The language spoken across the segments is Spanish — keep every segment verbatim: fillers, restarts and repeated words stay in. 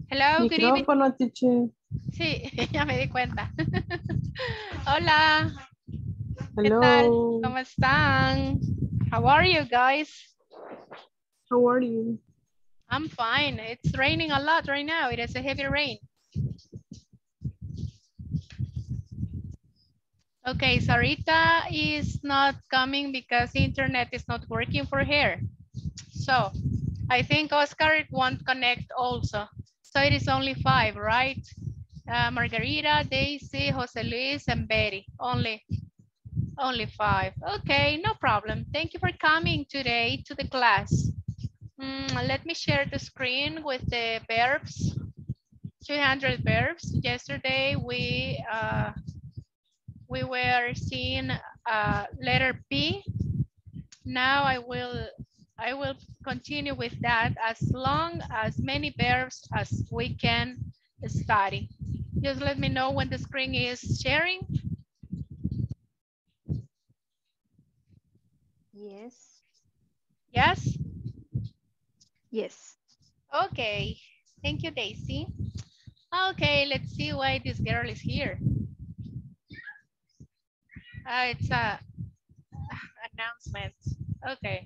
Hello, good evening. Micrófono, teacher. Sí, ya me di cuenta. Hola, ¿qué tal? Hello. ¿Cómo están? How are you guys? How are you? I'm fine. It's raining a lot right now. It is a heavy rain. Okay, Sarita is not coming because the internet is not working for her. So I think Oscar won't connect also. So it is only five, right? Uh, Margarita, Daisy, Jose Luis, and Betty. Only, only five. Okay, no problem. Thank you for coming today to the class. Mm, let me share the screen with the verbs. two hundred verbs. Yesterday we uh, we were seeing uh, letter P. Now I will I will continue with that as long as many verbs as we can study. Just let me know when the screen is sharing. Yes. Yes? Yes. Okay. Thank you, Daisy. Okay, let's see why this girl is here. Uh, it's a announcement. Okay.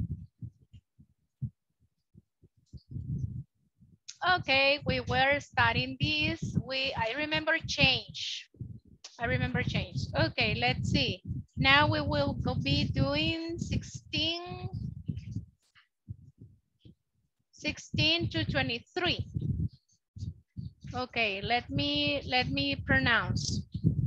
Okay, we were studying this. We I remember change. I remember change. Okay, let's see. Now we will go be doing sixteen, sixteen to twenty-three. Okay, let me let me pronounce.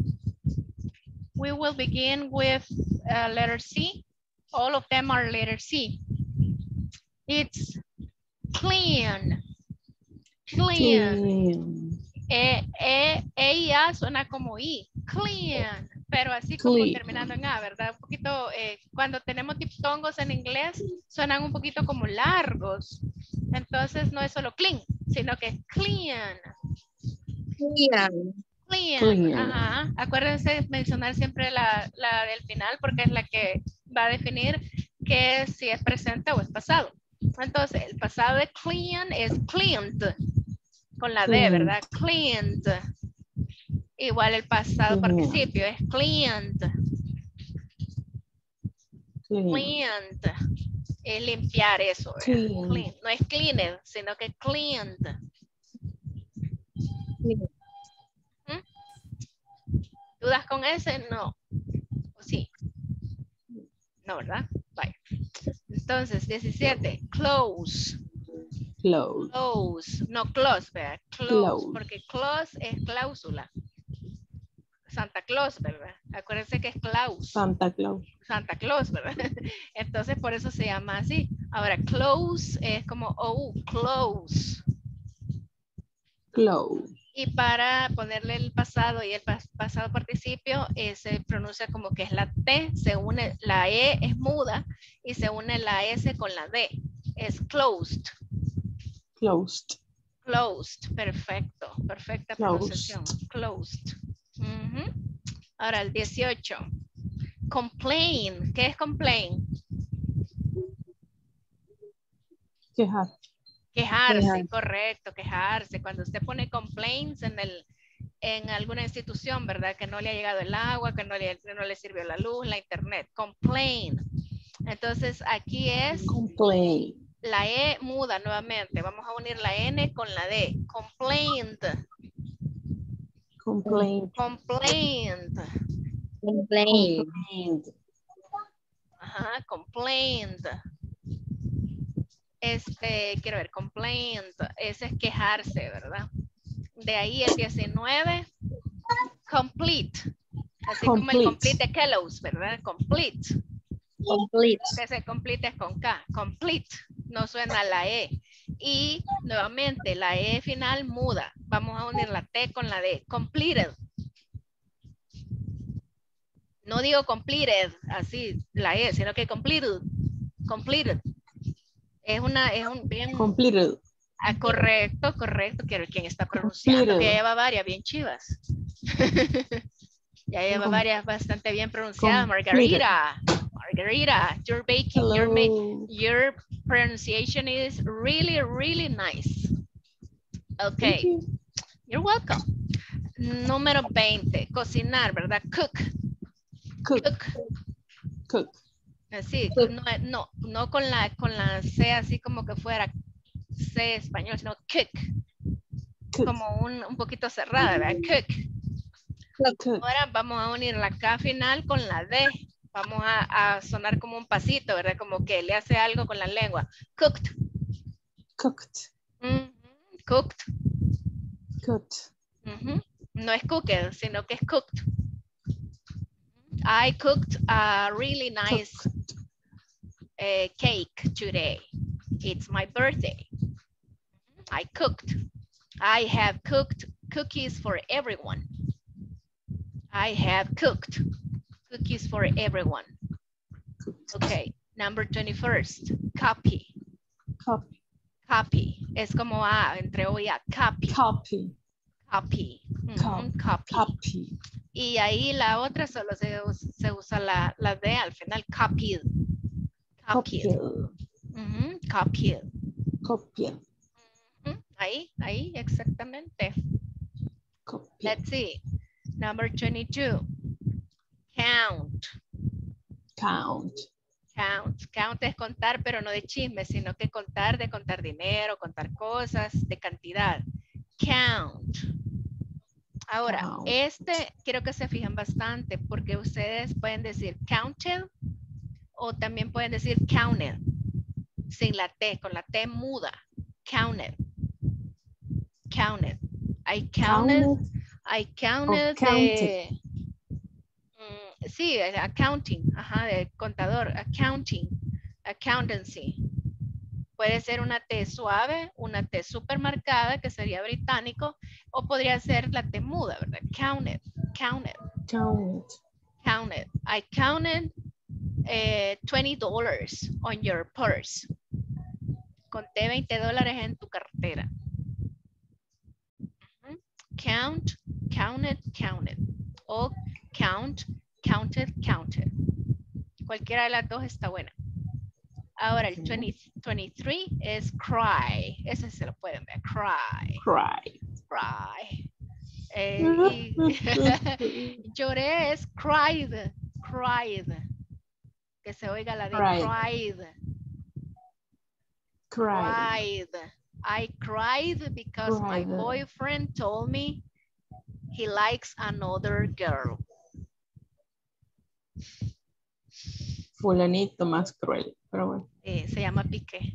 We will begin with uh, letter C. All of them are letter C. It's clean. Clean. Clean. E, e, e y A suena como I. Clean. Pero así como Clean. terminando en A, ¿verdad? Un poquito, eh, cuando tenemos diptongos en inglés, suenan un poquito como largos. Entonces no es solo clean, sino que es clean. Clean. Clean. Clean. Ajá. Acuérdense de mencionar siempre la, la del final porque es la que va a definir que si es presente o es pasado. Entonces, el pasado de clean es cleaned. Con la D, ¿verdad? Cleaned. Igual el pasado Clean. participio es cleaned. Clean. Cleaned. Es limpiar eso. Clean. Clean. No es cleaned, sino que cleaned. Clean. ¿Mm? ¿Dudas con ese? No. ¿O sí? No, ¿verdad? Vale. Entonces, diecisiete. Close. Close. Close. No, close, ¿verdad? Close. Close. Porque close es cláusula. Santa Claus, ¿verdad? Acuérdense que es Claus. Santa Claus. Santa Claus, ¿verdad? Entonces por eso se llama así. Ahora, close es como oh, close. Close. Y para ponerle el pasado y el pas pasado participio, eh, se pronuncia como que es la T, se une, la E es muda y se une la S con la D. Es closed. Closed. Closed, perfecto, perfecta Closed. pronunciación. Closed. Uh-huh. Ahora el dieciocho. Complain. ¿Qué es complain? Quejar. Quejarse, Quejar. correcto, quejarse. Cuando usted pone complaints en, el, en alguna institución, ¿verdad? Que no le ha llegado el agua, que no le, no le sirvió la luz, la internet. Complain. Entonces aquí es Complain. la E muda nuevamente. Vamos a unir la N con la D. Complained. Complaint. Complained. Complain. Complaint. Ajá, complained. Este, quiero ver, complaint. Ese es quejarse, ¿verdad? De ahí el diecinueve. Complete. Así como el Complete. complete de Kellogg's, ¿verdad? Complete. Complete. Ese complete es con K. Complete. No suena la E. Y nuevamente la E final muda. Vamos a unir la T con la D. Completed. No digo completed, así la E, sino que completed. Completed. Es una, es un bien. Completed. Ah, correcto, correcto. Quiero ver quién está pronunciando, Completed. que ya lleva varias bien chivas. Ya lleva Com varias bastante bien pronunciadas. completed. Margarita. Margarita, you're baking, your, Hello. your pronunciation is really, really nice. Ok, Thank you. you're welcome. Número veinte, cocinar, ¿verdad? Cook. Cook. Cook. Cook. Así, no, no, no con la, con la C así como que fuera C español, sino cook. Cook. Como un, un poquito cerrada, ¿verdad? Cook. Cook. Ahora vamos a unir la K final con la D. Vamos a, a sonar como un pasito, ¿verdad? Como que le hace algo con la lengua. Cooked. Cooked. Mm-hmm. Cooked. Cooked. Mm-hmm. No es cooked, sino que es cooked. I cooked a really nice uh, cake today. It's my birthday. I cooked. I have cooked cookies for everyone. I have cooked cookies for everyone. Okay, number twenty-first, copy. Copy. Copy. Es como A, entre O y A. Copy. Copy. Copy. Cop- Mm, copy. Copy. Y ahí la otra solo se, us- se usa la, la D al final. Copied. Copy. Copied. Ujú, copied. Copy. Ujú, ahí, ahí, exactamente. Copy. Let's see. Number twenty-two. Count. Count. Count. Count es contar, pero no de chisme, sino que contar de contar dinero, contar cosas, de cantidad. Count. Ahora, Count. este quiero que se fijen bastante porque ustedes pueden decir counted o también pueden decir counted sin la T, con la T muda. Counted. Counted. I counted. Counted. I counted. Oh, counted. de- mm, sí, el accounting, ajá, de contador, accounting, accountancy. Puede ser una T suave, una T super marcada, que sería británico, o podría ser la T muda, ¿verdad? Counted, counted, Count. counted. I counted eh, twenty dollars on your purse. Conté veinte dólares en tu cartera. Ujú. Count, counted, counted. O count, counted, counted. Cualquiera de las dos está buena. Ahora el Ok. veinte, veintitrés es cry. Ese se lo pueden ver. Cry, Cry. cry. Eh, y lloré es cried, cried. Que se oiga la de Cried. cried. Cry. Cried. I cried because my Cried. boyfriend told me he likes another girl. Fulanito más cruel. Pero bueno. Eh, se llama Piqué.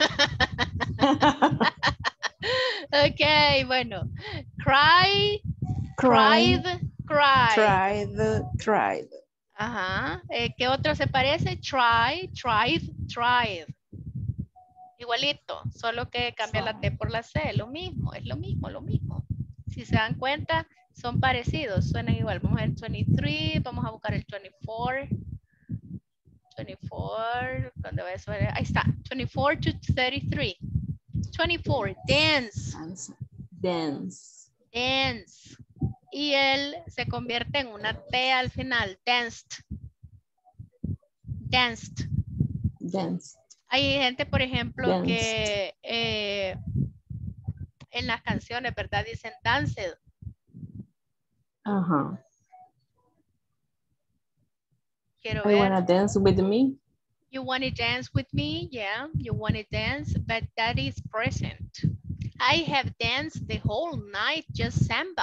Ok, bueno. Cry, cried, cried. Tried. Tried. Ajá. Eh, ¿Qué otro se parece? Try, tried, tried. Igualito, solo que cambia la T por la C. Lo mismo, es lo mismo, lo mismo. Si se dan cuenta, son parecidos, suenan igual. Vamos a ver veintitrés, vamos a buscar el veinticuatro. veinticuatro, ¿dónde va eso? Ahí está, veinticuatro to treinta y tres. veinticuatro, dance, Dance. Dance. dance. Y él se convierte en una T al final, danced. Danced. Dance. Hay gente, por ejemplo, Danced. que eh, en las canciones, ¿verdad? Dicen danced. Ajá. Quiero I ver. wanna dance with me. You want to dance with me? Yeah, you want to dance, but that is present. I have danced the whole night, just samba.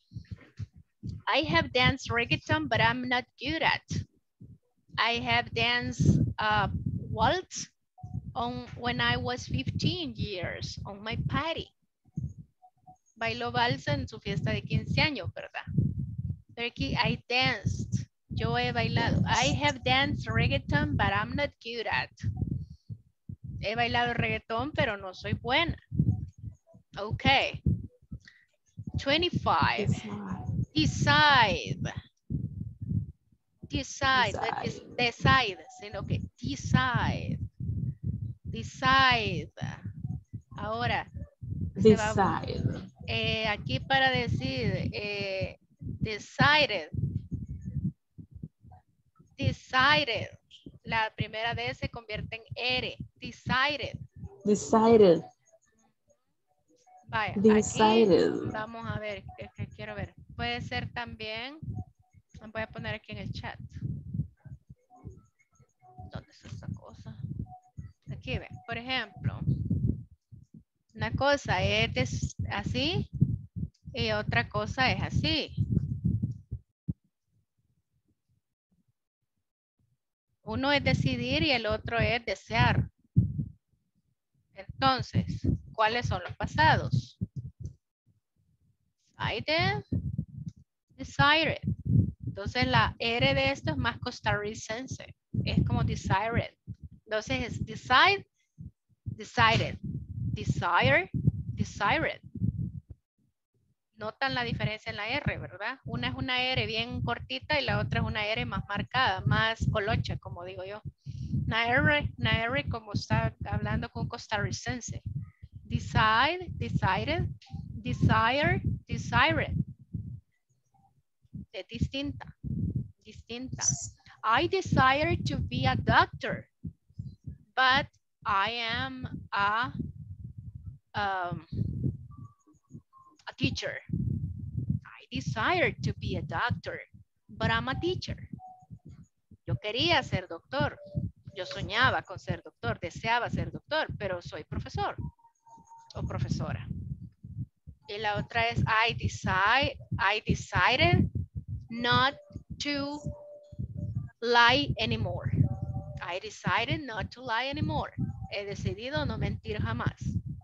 I have danced reggaeton, but I'm not good at. I have danced uh, waltz on when I was fifteen years on my party. Bailó balsa en su fiesta de quince años, ¿verdad? Pero aquí, I danced. Yo he bailado. I have danced reggaeton, but I'm not good at. He bailado reggaetón, pero no soy buena. Okay. twenty-five. Decide. Decide. No es decide, sino que decide. Decide. Ahora. se va, Decide. eh, aquí para decir eh, decided. Decided. La primera D se convierte en R. Decided. Decided. Vaya, Decided. aquí vamos a ver, es que quiero ver. Puede ser también, voy a poner aquí en el chat. ¿Dónde está esta cosa? Aquí ve, por ejemplo, una cosa es des- así y otra cosa es así. Uno es decidir y el otro es desear. Entonces, ¿cuáles son los pasados? Decided, decided. Entonces, la R de esto es más costarricense. Es como desired. Entonces, es decide, decided. Desire, desired. Notan la diferencia en la R, ¿verdad? Una es una R bien cortita y la otra es una R más marcada, más colocha, como digo yo. Una R, una R como está hablando con costarricense. Decide, decided, desire, desired. Es distinta, distinta. I desire to be a doctor, but I am a, um, a teacher. I desire to be a doctor, but I'm a teacher. Yo quería ser doctor. Yo soñaba con ser doctor, deseaba ser doctor, pero soy profesor o profesora. Y la otra es I decide, I decided not to lie anymore. I decided not to lie anymore. He decidido no mentir jamás.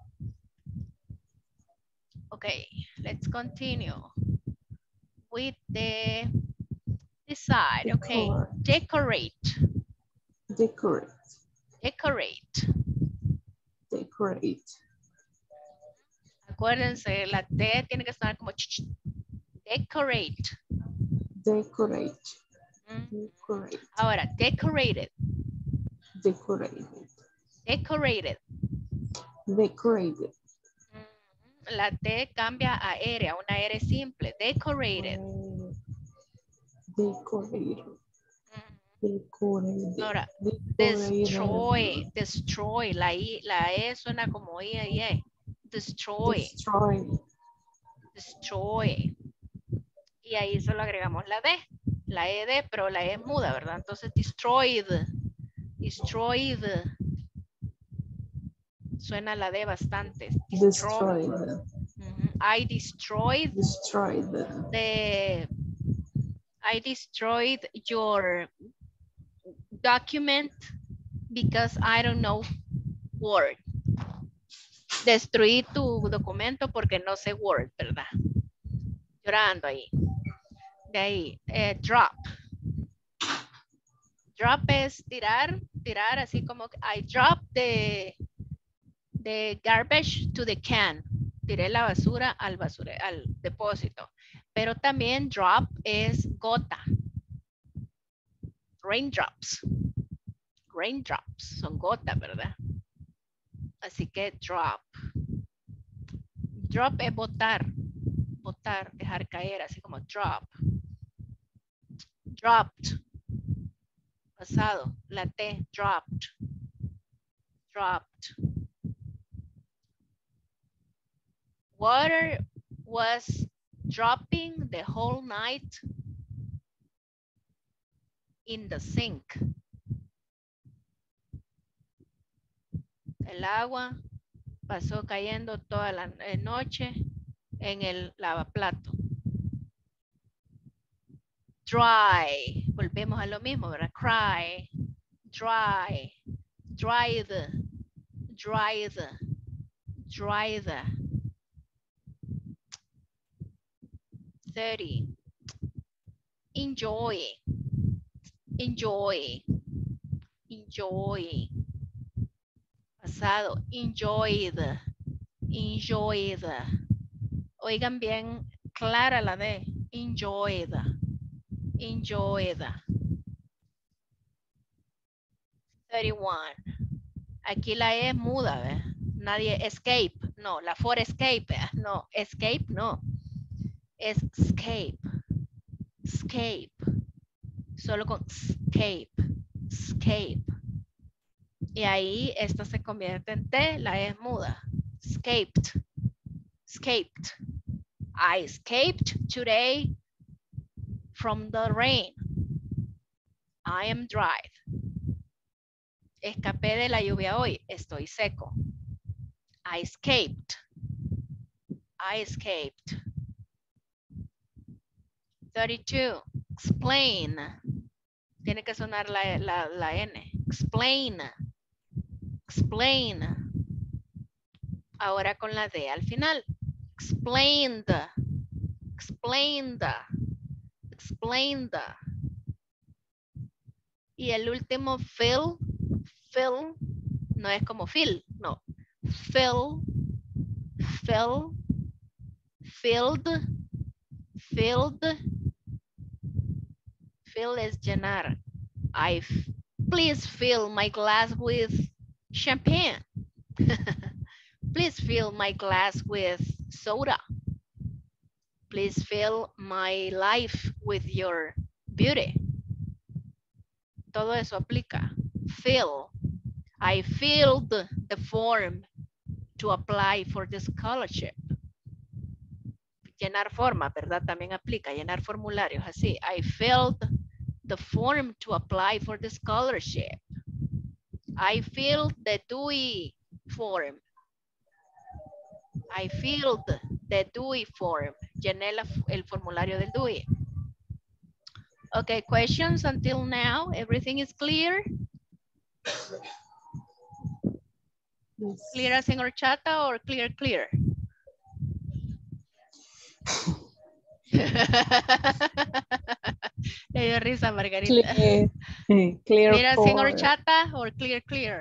Okay, let's continue with the decide. Okay, decorate. Decorate. Decorate. Decorate. Acuérdense, la T tiene que estar como ch -ch. Decorate. Decorate. Mm. Decorate. Ahora, decorated. Decorated. Decorated. Decorated. Mm. La T cambia a R, a una R simple. Decorated. Decorated. Mm. Decorated. Ahora, Decorated. destroy, destroy. La I, la E suena como I, I, E. Destroy, Destroy. destroy. Y ahí solo agregamos la D, la E D, pero la E es muda, ¿verdad? Entonces, destroyed, destroyed. Suena la D bastante. Destroy. Destroyed. Mm-hmm. I destroyed Destroyed. the, I destroyed your document because I don't know Word. Destruí tu documento porque no sé Word, ¿verdad? Llorando ahí. De ahí, eh, drop. Drop es tirar, tirar así como I drop the, the garbage to the can. Tiré la basura al basura, al depósito. Pero también drop es gota. Raindrops. Raindrops son gotas, ¿verdad? Así que drop. Drop es botar. Botar, dejar caer, así como drop. Dropped. Pasado, la T, dropped. Dropped. Water was dropping the whole night in the sink. El agua pasó cayendo toda la noche en el lavaplato. Dry, volvemos a lo mismo, ¿verdad? Cry, dry, dried, dried, dried. thirty. Enjoy, enjoy, enjoy. Pasado, enjoyed, enjoyed. Oigan bien clara la D, enjoyed, enjoyed. thirty-one. Aquí la E es muda, ¿ves? Nadie, escape, no, la for escape, no, escape, no. Es escape, escape. Solo con escape, escape. Y ahí esta se convierte en T, la E es muda. Escaped. escaped. I escaped today from the rain. I am dry. Escapé de la lluvia hoy. Estoy seco. I escaped. I escaped. thirty-two. Explain. Tiene que sonar la, la, la N. Explain. Explain. Ahora con la D al final. Explained. Explained. Explained. Y el último, fill. Fill. No es como fill. No. Fill. Fill. Filled. Filled. Fill es llenar. I please fill my glass with champagne. Please fill my glass with soda. Please fill my life with your beauty. Todo eso aplica. Fill. I filled the form to apply for the scholarship. Llenar forma, ¿verdad? También aplica. Llenar formularios, así. I filled the form to apply for the scholarship. I filled the D U I form. I filled the D U I form. Llené la, el formulario del D U I. Okay, questions until now? Everything is clear? Yes. Clear as in horchata or clear, clear? Le dio risa, Margarita. Clear. Clear Clear as in for- horchata or clear, clear?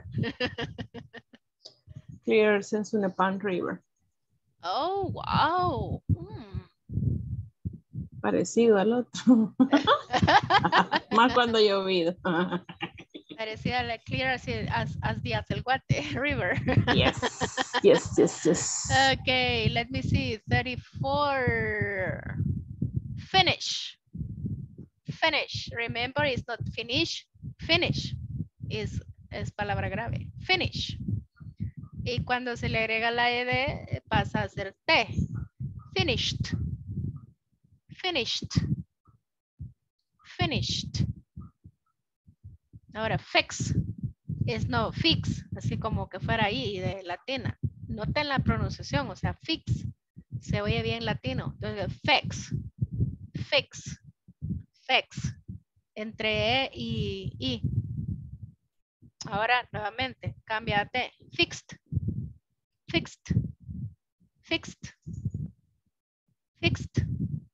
Clear since in a Pan River. Oh, wow. Hmm. Parecido al otro. Más cuando ha llovido. Parecida a la clear as, as, as the Azelguate River. Yes, yes, yes, yes. Okay, let me see. thirty-four. Finish. Finish. Remember, it's not finish. Finish is, es palabra grave. Finish. Y cuando se le agrega la ed, pasa a ser T. Finished. Finished. Finished. Ahora, fix. Es no, fix. Así como que fuera ahí de latina. Noten la pronunciación, o sea, fix. Se oye bien latino. Entonces, fix. Fix. Fix. Entre E y I. Ahora, nuevamente, cambia a T. Fixed. Fixed. Fixed. Fixed.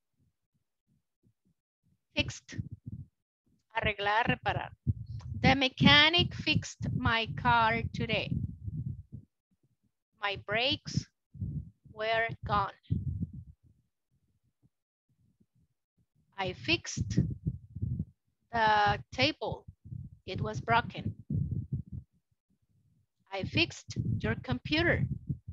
Fixed. Arreglar, reparar. The mechanic fixed my car today. My brakes were gone. I fixed the table. It was broken. I fixed your computer.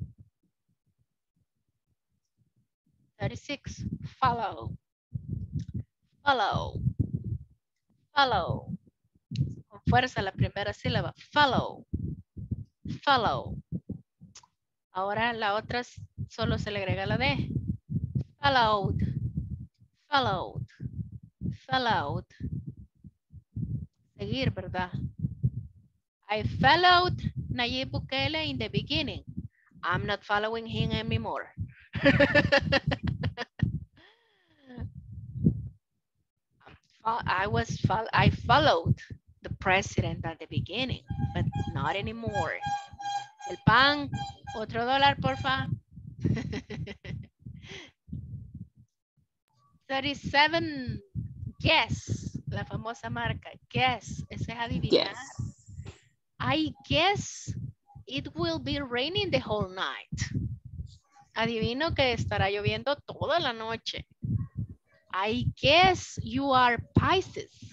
thirty-six. Follow. Follow. Follow. Con fuerza la primera sílaba. Follow. Follow. Ahora la otra solo se le agrega la D. Followed. Followed. Followed. Seguir, ¿verdad? I followed Nayib Bukele in the beginning. I'm not following him anymore. I was I followed the president at the beginning, but not anymore. El pan, otro dólar, porfa. thirty-seven. Guess, la famosa marca. Guess, ese es adivinar. Yes. I guess it will be raining the whole night. Adivino que estará lloviendo toda la noche. I guess you are Pisces.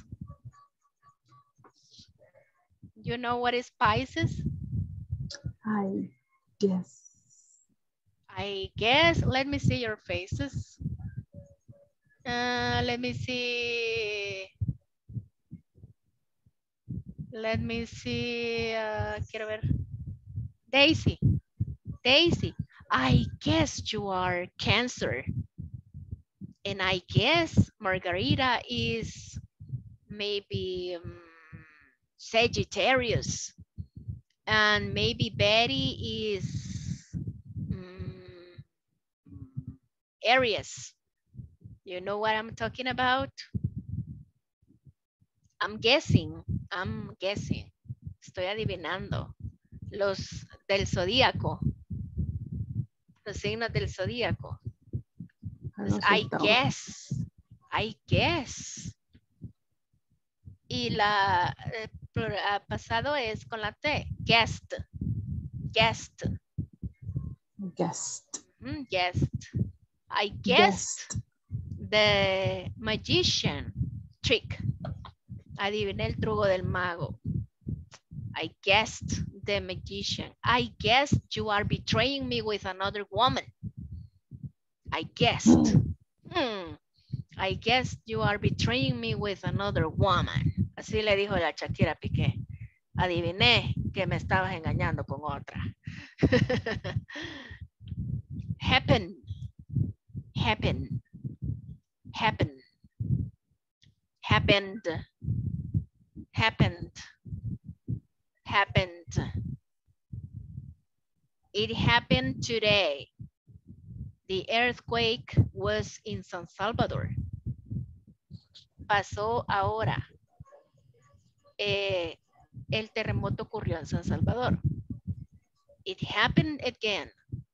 You know what is Pisces? I guess. I guess, let me see your faces. Uh, let me see. Let me see. Uh, quiero ver. Daisy. Daisy. I guess you are Cancer. And I guess Margarita is maybe um, Sagittarius. And maybe Betty is um, Aries. You know what I'm talking about? I'm guessing, I'm guessing. Estoy adivinando. Los del zodíaco. Los signos del zodíaco. Pues, I guess. I guess. Y la eh, pasado es con la T. Guest. Guest. Guest. Mm, guest. I guessed guest. The magician trick. Adiviné el truco del mago. I guessed the magician. I guessed you are betraying me with another woman. I guessed. Hmm. I guessed you are betraying me with another woman. Así le dijo la Shakira Piqué. Adiviné que me estabas engañando con otra. Happen. Happen. Happen. Happened. Happened. Happened. It happened today. The earthquake was in San Salvador. Pasó ahora. Eh, el terremoto ocurrió en San Salvador. It happened again.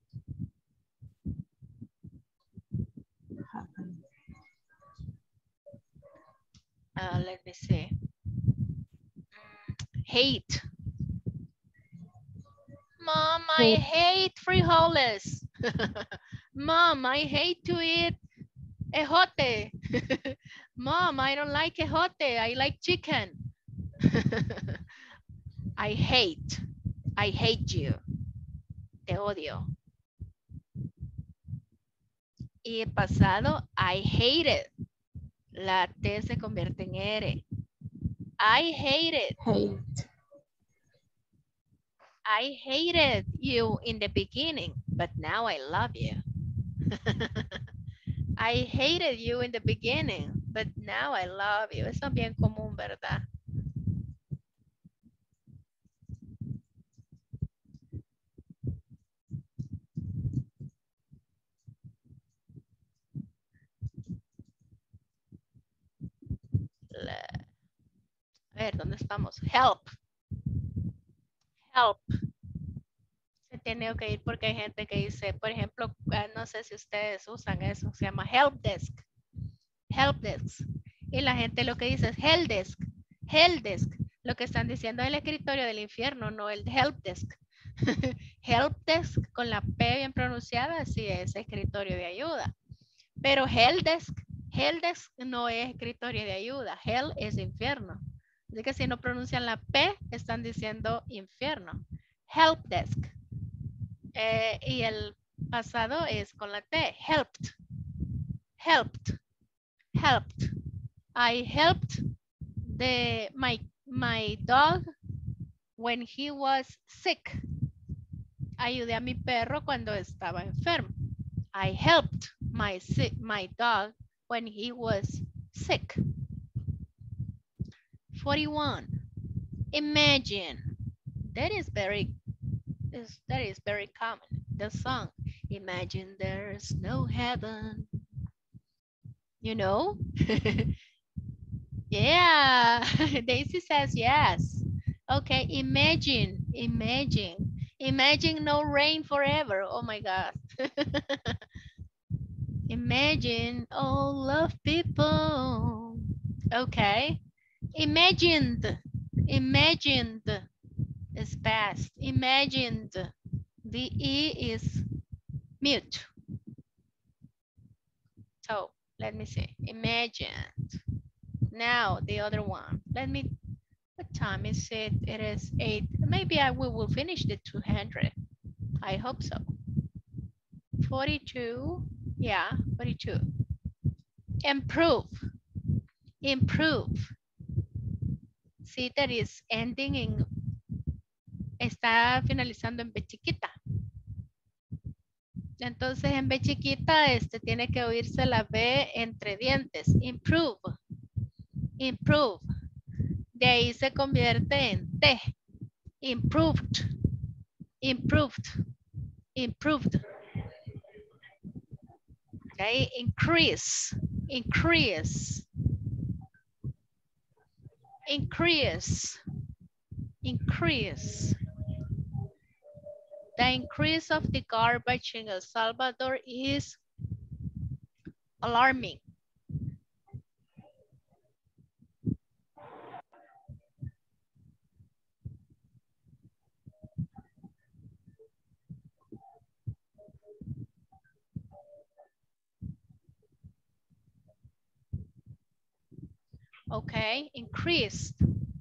Uh, let me see. Hate. Mom, I hate frijoles. Mom, I hate to eat ejote. Mom, I don't like ejote. I like chicken. I hate. I hate you. Te odio. Y el pasado, I hate it. La T se convierte en R. I hate it. Hate. I hated you in the beginning, but now I love you. I hated you in the beginning, but now I love you. Eso es bien común, ¿verdad? A ver, ¿dónde estamos? Help. Help. Se tiene que ir porque hay gente que dice, por ejemplo, no sé si ustedes usan eso, se llama help desk. Help desk. Y la gente lo que dice es help desk. Help desk. Lo que están diciendo es el escritorio del infierno, no el help desk. Help desk con la P bien pronunciada, sí es escritorio de ayuda. Pero help desk, help desk no es escritorio de ayuda. Hell es infierno. Así que si no pronuncian la P, están diciendo infierno. Help desk. Eh, y el pasado es con la T. Helped. Helped. Helped. I helped the, my, my dog when he was sick. Ayudé a mi perro cuando estaba enfermo. I helped my, my dog when he was sick. forty-one. Imagine. That is very, is, that is very common. The song, imagine there's no heaven. You know? Yeah, Daisy says yes. Okay, imagine, imagine. Imagine no rain forever. Oh my God. Imagine all of people. Okay. Imagined. Imagined is past. Imagined. The E is mute. So let me see. Imagined. Now the other one. Let me, what time is it? It is eight. Maybe I will, will finish the two hundred. I hope so. forty-two. Yeah, forty-two. Improve. Improve. See, that is ending in, está finalizando en B chiquita. Entonces en B chiquita este tiene que oírse la B entre dientes. Improve. Improve. De ahí se convierte en T. Improved. Improved. Improved. Okay. Increase. Increase. Increase. Increase. The increase of the garbage in El Salvador is alarming. Okay, increased.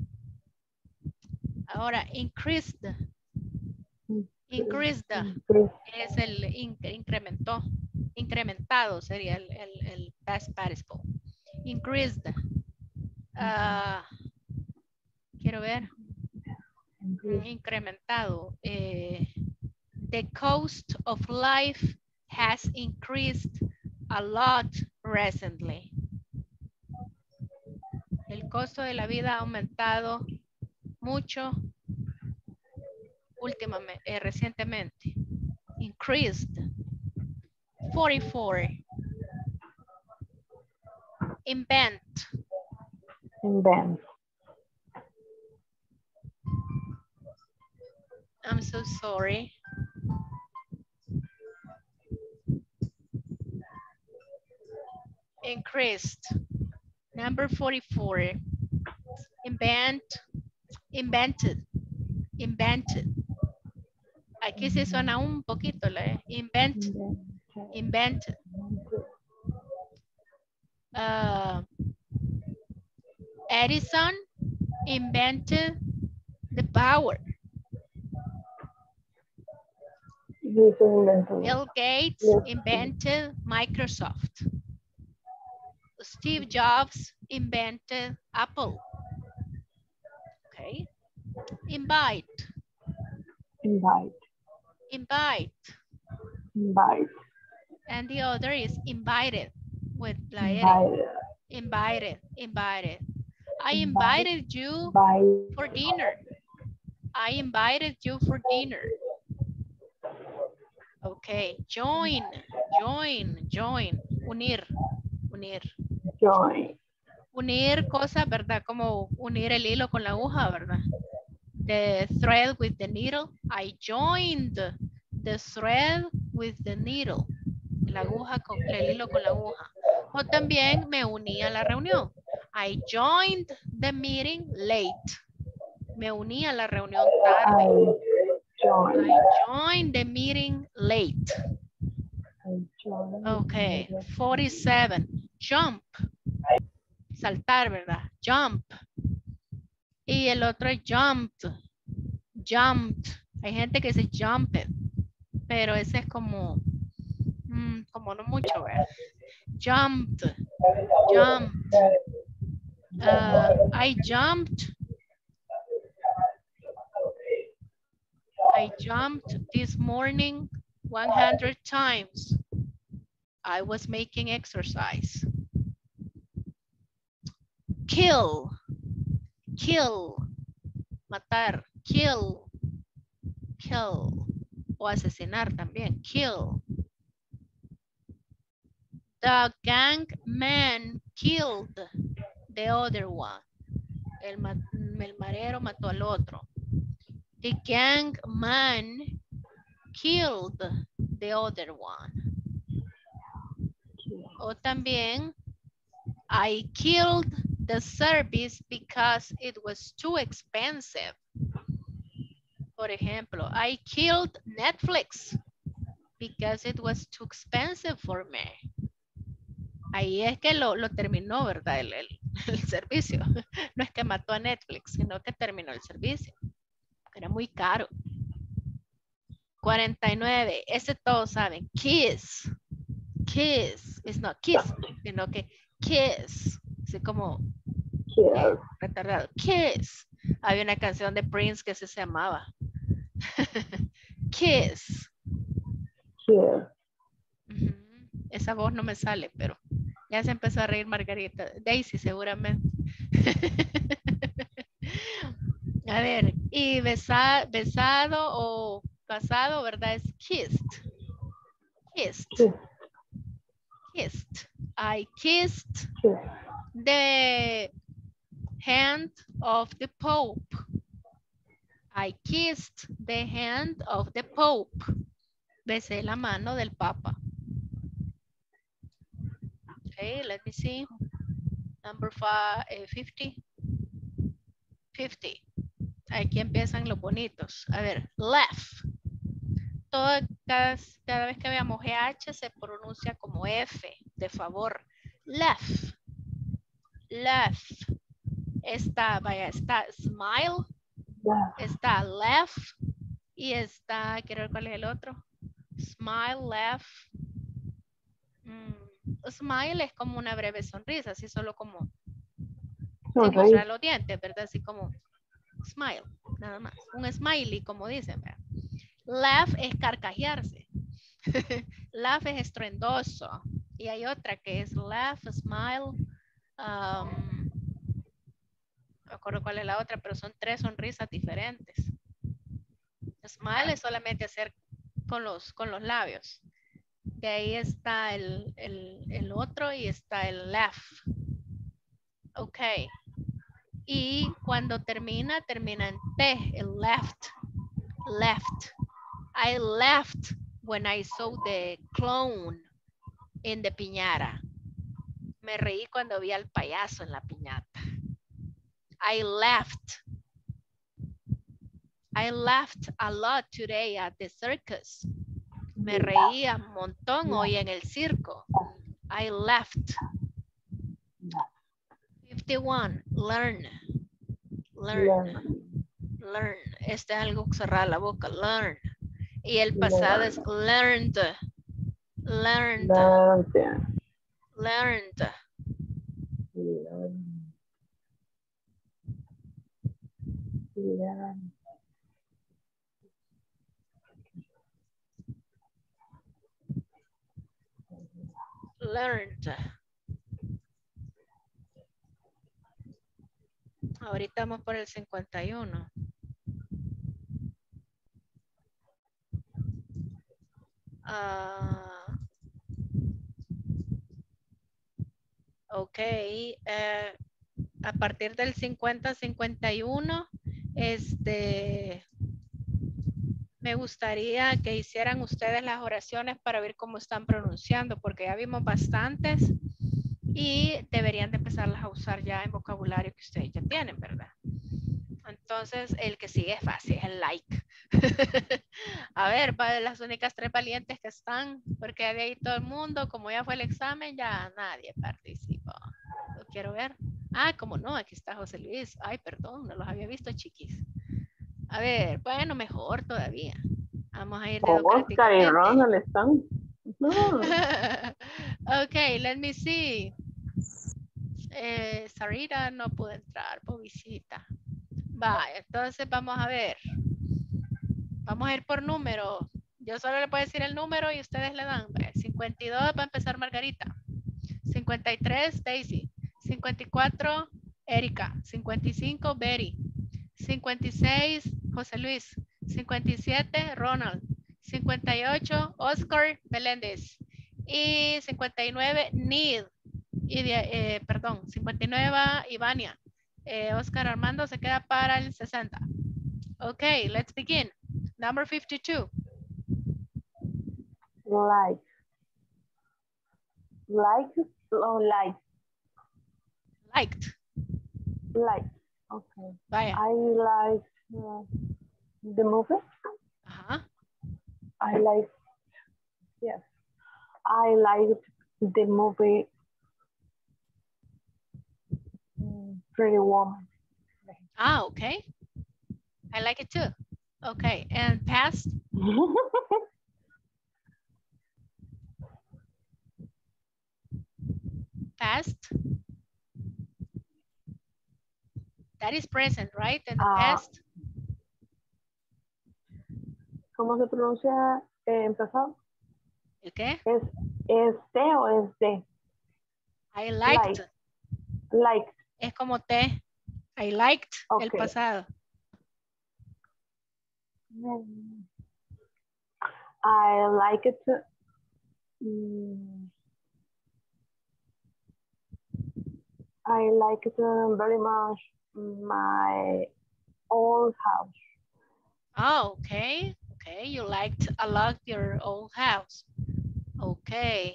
Ahora, increased. Increased es el in, incrementó. Incrementado sería el, el, el past participle. Increased. Uh, quiero ver. Incrementado. Eh, the cost of life has increased a lot recently. El costo de la vida ha aumentado mucho últimamente, eh, recientemente. Increased. forty-four. Invent. Invent. I'm so sorry. Increased. Number forty-four. Invent. Invented. Invented. Aquí sí suena un poquito la E. Invent. Invented. Uh, Edison invented the power. Bill Gates invented Microsoft. Steve Jobs invented Apple. Okay. Invite. Invite. Invite. Invite. And the other is invited with la Invited. Invited. Invited. I Invite. invited you Invite. for dinner. I invited you for dinner. Okay. Join. Join. Join. Unir. Unir. Join. Unir cosas, ¿verdad? Como unir el hilo con la aguja, ¿verdad? The thread with the needle. I joined the thread with the needle. La aguja con el hilo con la aguja. O también me uní a la reunión. I joined the meeting late. Me uní a la reunión tarde. I joined. I joined the meeting late. I joined. Okay. forty-seven. Jump. Saltar, ¿verdad? Jump. Y el otro es jumped. Jumped. Hay gente que dice jumped. Pero ese es como, mm, como no mucho, ¿verdad? Jumped. Jumped. Uh, I jumped. I jumped this morning one hundred times. I was making exercise. Kill. Kill. Matar. Kill. Kill. O asesinar también. Kill. The gang man killed the other one. El, ma el marero mató al otro. The gang man killed the other one. O también, I killed the service because it was too expensive. Por ejemplo, I killed Netflix because it was too expensive for me. Ahí es que lo, lo terminó, ¿verdad? El, el, el servicio. No es que mató a Netflix, sino que terminó el servicio. Era muy caro. cuarenta y nueve. Ese todos saben. Kiss. Kiss. It's not kiss, sino que kiss. Así como eh, retardado. Kiss. Había una canción de Prince que se llamaba. Kiss. Kiss. Esa voz no me sale, pero ya se empezó a reír Margarita. Daisy seguramente. A ver, y besa, besado o casado, ¿verdad? Es kissed. Kissed. Kiss. Kissed. I kissed Kiss. the hand of the Pope. I kissed the hand of the Pope. Besé la mano del Papa. Okay, let me see. Number five, eh, fifty. fifty. Aquí empiezan los bonitos. A ver, left. Todo, cada, cada vez que veamos G H se pronuncia como F, de favor. Left. Left. Está, vaya, está smile. Yeah. Está left. Y está, quiero ver cuál es el otro. Smile, left. Mm, smile es como una breve sonrisa, así solo como sin Sonreír. mostrar los dientes, ¿verdad? Así como smile, nada más. Un smiley, como dicen, ¿verdad? Laugh es carcajearse. Laugh es estruendoso. Y hay otra que es laugh, smile. Um, no me acuerdo cuál es la otra, pero son tres sonrisas diferentes. Smile es solamente hacer con los, con los labios. De ahí está el, el, el otro y está el laugh. Ok. Y cuando termina, termina en T, el left. Left. I laughed when I saw the clown in the piñata. Me reí cuando vi al payaso en la piñata. I laughed. I laughed a lot today at the circus. Me reía un montón hoy en el circo. I laughed. fifty-one. Learn. Learn. Learn. Learn. Este es algo cerrar la boca. Learn. Y el pasado Learn. es learned. Learned. Learn. Learned. Learn. Learn. Learned. Ahorita vamos por el cincuenta y uno. Uh, ok. Eh, a partir del cincuenta cincuenta y uno, este, me gustaría que hicieran ustedes las oraciones para ver cómo están pronunciando, porque ya vimos bastantes y deberían de empezarlas a usar ya en vocabulario que ustedes ya tienen, ¿verdad? Entonces, el que sigue es fácil, es el like. A ver, para las únicas tres valientes que están, porque de ahí todo el mundo, como ya fue el examen, ya nadie participó. Lo quiero ver. Ah, como no, aquí está José Luis. Ay, perdón, no los había visto, chiquis. A ver, bueno, mejor todavía. Vamos a ir Oscar y Ronald están. No. Ok, let me see. Eh, Sarita no pudo entrar, pobrecita. Va, entonces vamos a ver. Vamos a ir por número. Yo solo le puedo decir el número y ustedes le dan. cincuenta y dos va a empezar Margarita. cincuenta y tres, Daisy. cincuenta y cuatro, Erika. cincuenta y cinco, Betty. cincuenta y seis, José Luis. cincuenta y siete, Ronald. cincuenta y ocho, Oscar Meléndez. Y cincuenta y nueve, Nid. Y de, eh, perdón, cincuenta y nueve va Ivania. Eh, Oscar Armando se queda para el sesenta. Ok, let's begin. Number fifty-two. Like. Like or like? Liked. Like. Okay. Vaya. I like uh, the movie. Ajá. I like, yes. I like the movie Pretty Woman. Ah, okay. I like it too. Okay, and past? Past? That is present, right? And the Ah. past? ¿Cómo se pronuncia eh, en pasado? Okay. ¿Es, es de o es de? I liked. Like. Like. Es como te. I liked el Okay. pasado. I like it. mm, I like it uh, very much my old house. Oh, okay. Okay, you liked a lot your old house. Okay.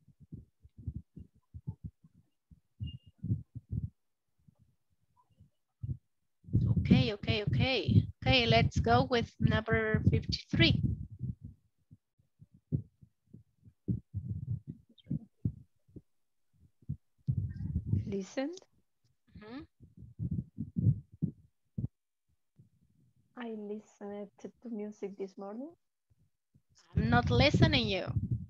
Okay, okay, okay. Okay, let's go with number fifty-three. Listen. Mhm. I listened to music this morning. I'm not listening you.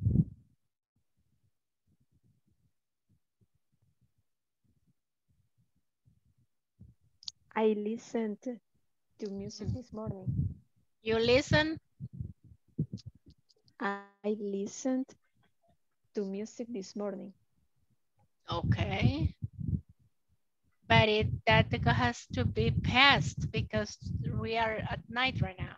I listened to music this morning. You listen? I listened to music this morning. Okay. But it that has to be past because we are at night right now.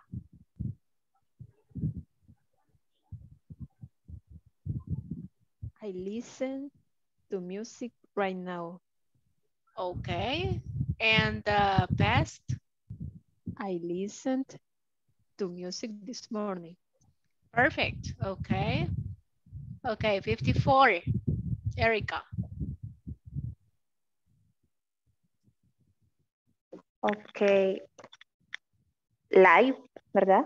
I listen to music right now. Okay. And uh, past? I listened to music this morning. Perfect. Okay. Okay, fifty-four. Erica. Okay. Live, ¿verdad?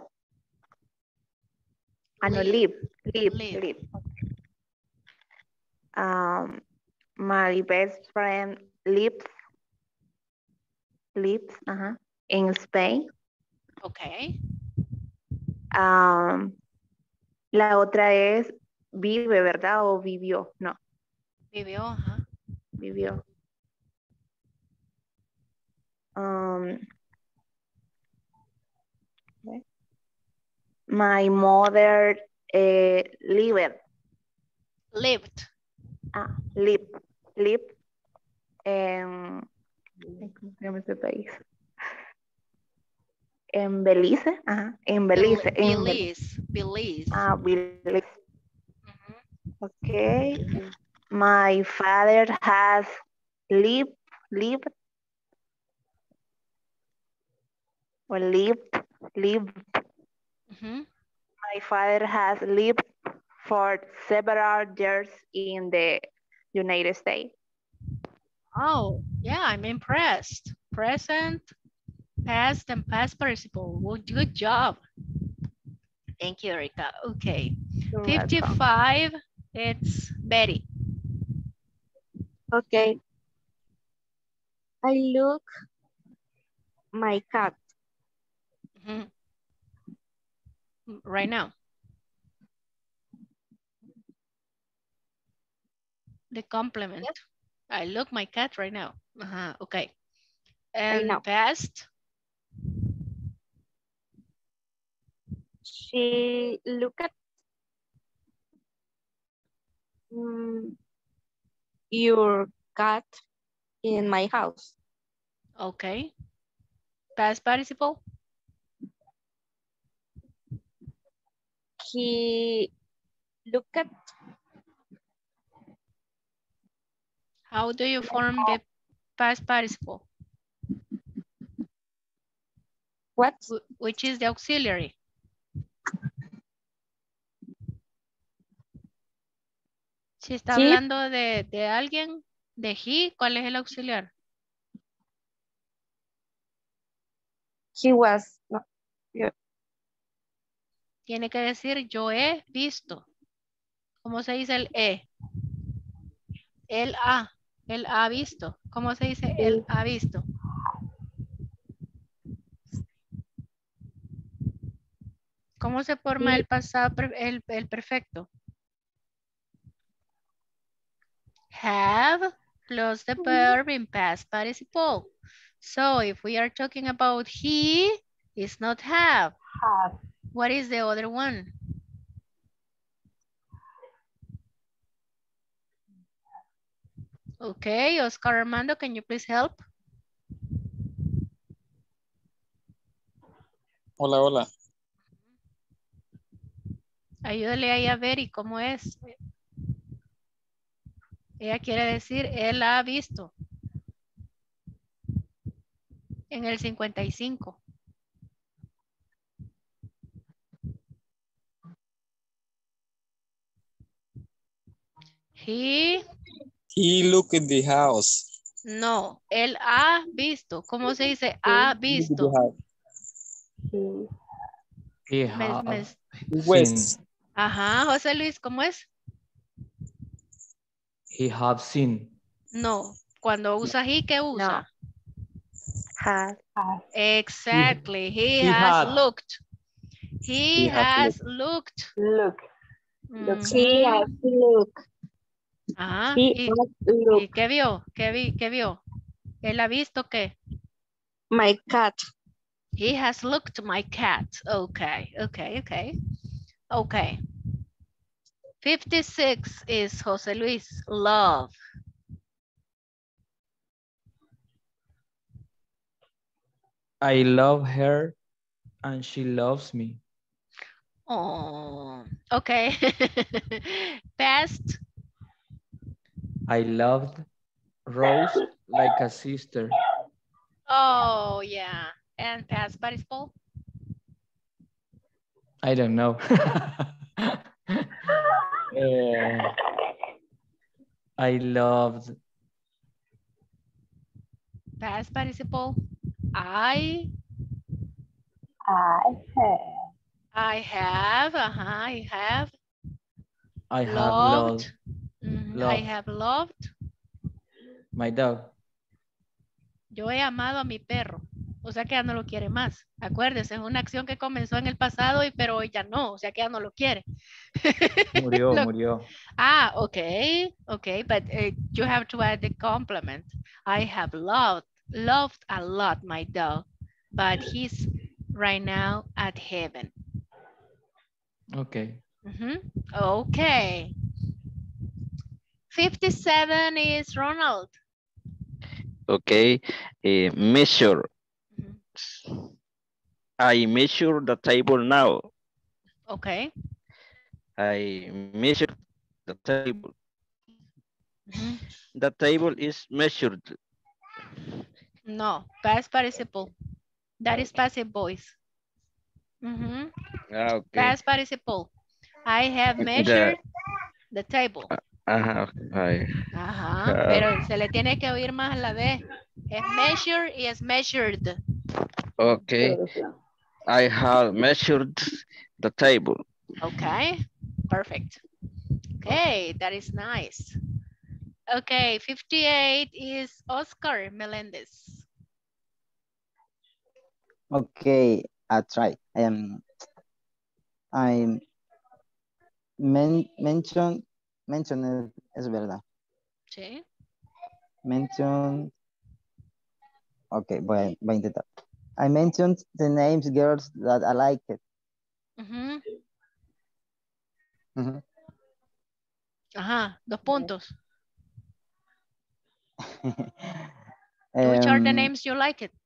Ah, no, live. Live. Live. Live. Um, my best friend lives, lives uh-huh, in Spain. Okay. Um, la otra es vive, ¿verdad? O vivió. No, Vivió, ajá. vivió. Um, my mother eh, lived. Lived. Ah, live. Live en, ¿cómo se llama ese país? En Belice, ajá, en Belice. Bel- En Belice. Belize. Belize. Ah, Belize. Mhm. Okay. My father has lived, lived, or lived, lived. Mhm. My father has lived for several years in the United States. Oh, yeah, I'm impressed. Present, past, and past participle. Well, good job. Thank you, Erica. Okay. You're welcome. fifty-five, it's Betty. Okay. I look my cat. Mhm. Right now. The complement. Yes. I look my cat right now. Uh-huh. Okay. Right And now. past, She look at mm, your cat in my house. okay. Past participle, He look at how do you form the past participle? what? Wh- Which is the auxiliary? Si está He, hablando de, de alguien, de he, ¿cuál es el auxiliar? he was. No, yeah. Tiene que decir yo he visto. ¿Cómo se dice el he? Él ha, él ha visto. ¿Cómo se dice él ha visto? ¿Cómo se forma el pasado, per- el, el perfecto? Have plus the verb in past participle. So if we are talking about he, it's not have. Have. What is the other one? Okay, Oscar Armando, can you please help? Hola, hola. Ayúdale ahí a ver y cómo es. Ella quiere decir, él ha visto. En el cincuenta y cinco. He, He looked at the house. no, él ha visto. ¿Cómo se dice? Ha Look at the visto. house. He, He Me- have me- The seen. west. Ajá, José Luis, ¿cómo es? He have seen. No, cuando usa he, ¿qué No. usa? Has. has, Exactly, he, he has had. looked. He, He has has looked. look, look, He has Ujú. look. Ajá, He ¿y, has y look. qué vio? ¿Qué, vi, ¿Qué vio? ¿Él ha visto qué? My cat. He has looked my cat. Okay, okay, okay. Okay. fifty-six is Jose Luis, love. I love her and she loves me. Oh, okay. Past, I loved Rose like a sister. oh yeah. And past participle? I don't know. Eh, I loved. Past participle? I, I have, I have, uh-huh, I have I have loved. loved Mhm, I loved. have loved. my dog. Yo he amado a mi perro. O sea que ya no lo quiere más. Acuérdese, es una acción que comenzó en el pasado, y pero hoy ya no. O sea que ya no lo quiere. Murió, Lo- murió. Ah, okay, okay, but uh, you have to add the complement. I have loved, loved a lot my dog, but he's right now at heaven. Okay. Mhm. Okay. fifty-seven is Ronald. Okay, eh, measure. Mhm. I measure the table now. Okay. I measure the table. Mhm. The table is measured. No, past participle. That is passive voice. Mhm. Ah, okay. Past participle. I have The, measured the table. ajá, I Ajá, have, pero se le tiene que oír más a la D. Es measure y es measured. okay. I have measured the table. Okay, perfect. Okay, that is nice. Okay, fifty-eight is Oscar Melendez. Okay, I try. Um, I men, mention, mention es, es verdad. Sí. Mention. Okay, voy a, voy a intentar. I mentioned the names girls that I like it. Ujú. Mhm. Ajá, dos puntos. Which are the Um, names you like it?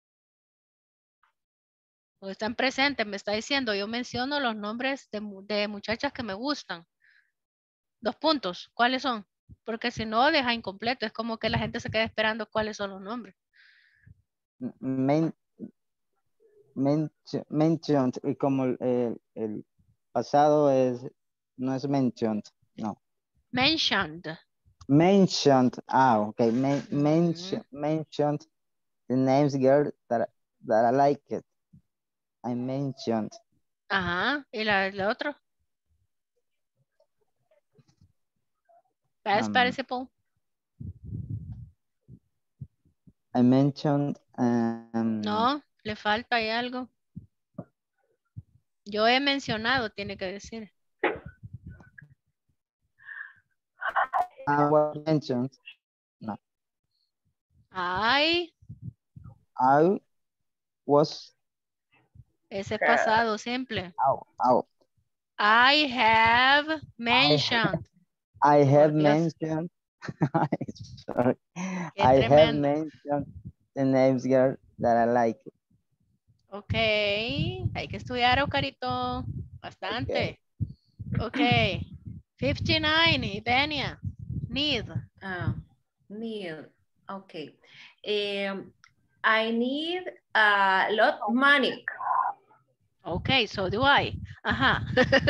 O están presentes, me está diciendo, yo menciono los nombres de, mu- de muchachas que me gustan. Dos puntos, ¿cuáles son? Porque si no, deja incompleto. Es como que la gente se queda esperando cuáles son los nombres. men, mention, mentioned, y como el, el pasado es, no es mentioned, no. Mentioned. Mentioned, ah, okay, men, Ujú. mention, mentioned the names girl that, that I like it. I mentioned. Ajá, ¿y la, la otro? Past Um, participle. I mentioned. Um, No, le falta ahí algo. Yo he mencionado, tiene que decir. I was mentioned. No, I, I was. ese es pasado simple. Ow, ow. I have mentioned. I have Por Dios. mentioned Sorry. Qué I have tremendo. mentioned the names girl that I like. Ok, hay que estudiar, Oscarito, bastante. Ok, fifty-nine, Ivenia, need. Ah, need. Okay. Um, I need a lot of money. Okay, so do I. Ajá.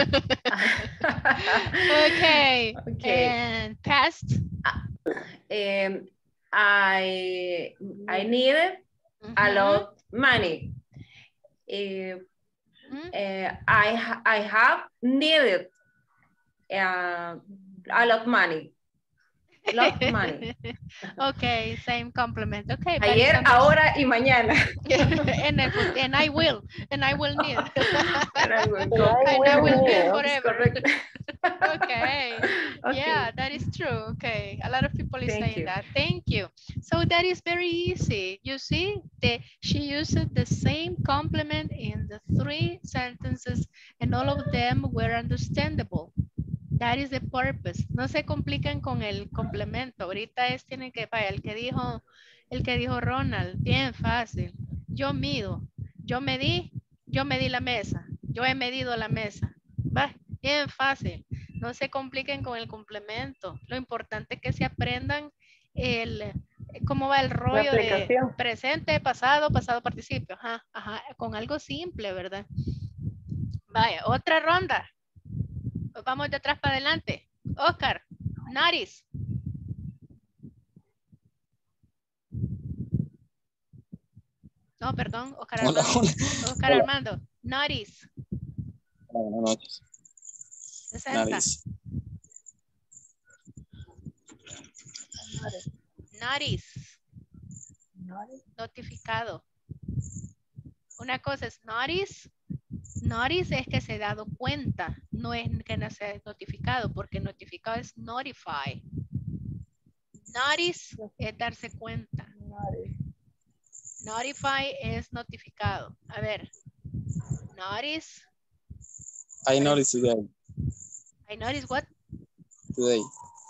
Okay. Okay. And past. Um, I I needed a Mhm. lot money. Uh, Mhm. uh, I ha- I have needed uh, a lot money. Lot money. Okay, same compliment. Okay, but Ayer, it's under- ahora y mañana. and, I, would- and I will, and I will need. And I will And go. I And I will will be need. forever. Correct. Okay. Okay. Yeah, that is true. Okay. A lot of people is Thank saying you. that. Thank you. So that is very easy. You see, the, she uses the same complement in the three sentences and all of them were understandable. That is the purpose. No se complican con el complemento. Ahorita es, tienen que, vaya, el que dijo, el que dijo Ronald, bien fácil. Yo mido, yo medí, yo medí la mesa, yo he medido la mesa. Va, bien fácil. No se compliquen con el complemento. Lo importante es que se aprendan el, cómo va el rollo de aplicación. presente, pasado, pasado participio. Ajá, ajá, con algo simple, ¿verdad? Vaya, otra ronda. Vamos de atrás para adelante. Oscar, Naris. No, perdón, Oscar Hola, Armando. hola. Oscar Hola. Armando. Naris. Buenas noches. sesenta. Naris. Naris. Notificado. Una cosa es notice. Notice es que se ha dado cuenta. No es que no se ha notificado, porque notificado es notify. Notice es darse cuenta. Notify es notificado. A ver. Notice. I noticed today. I notice what? Today.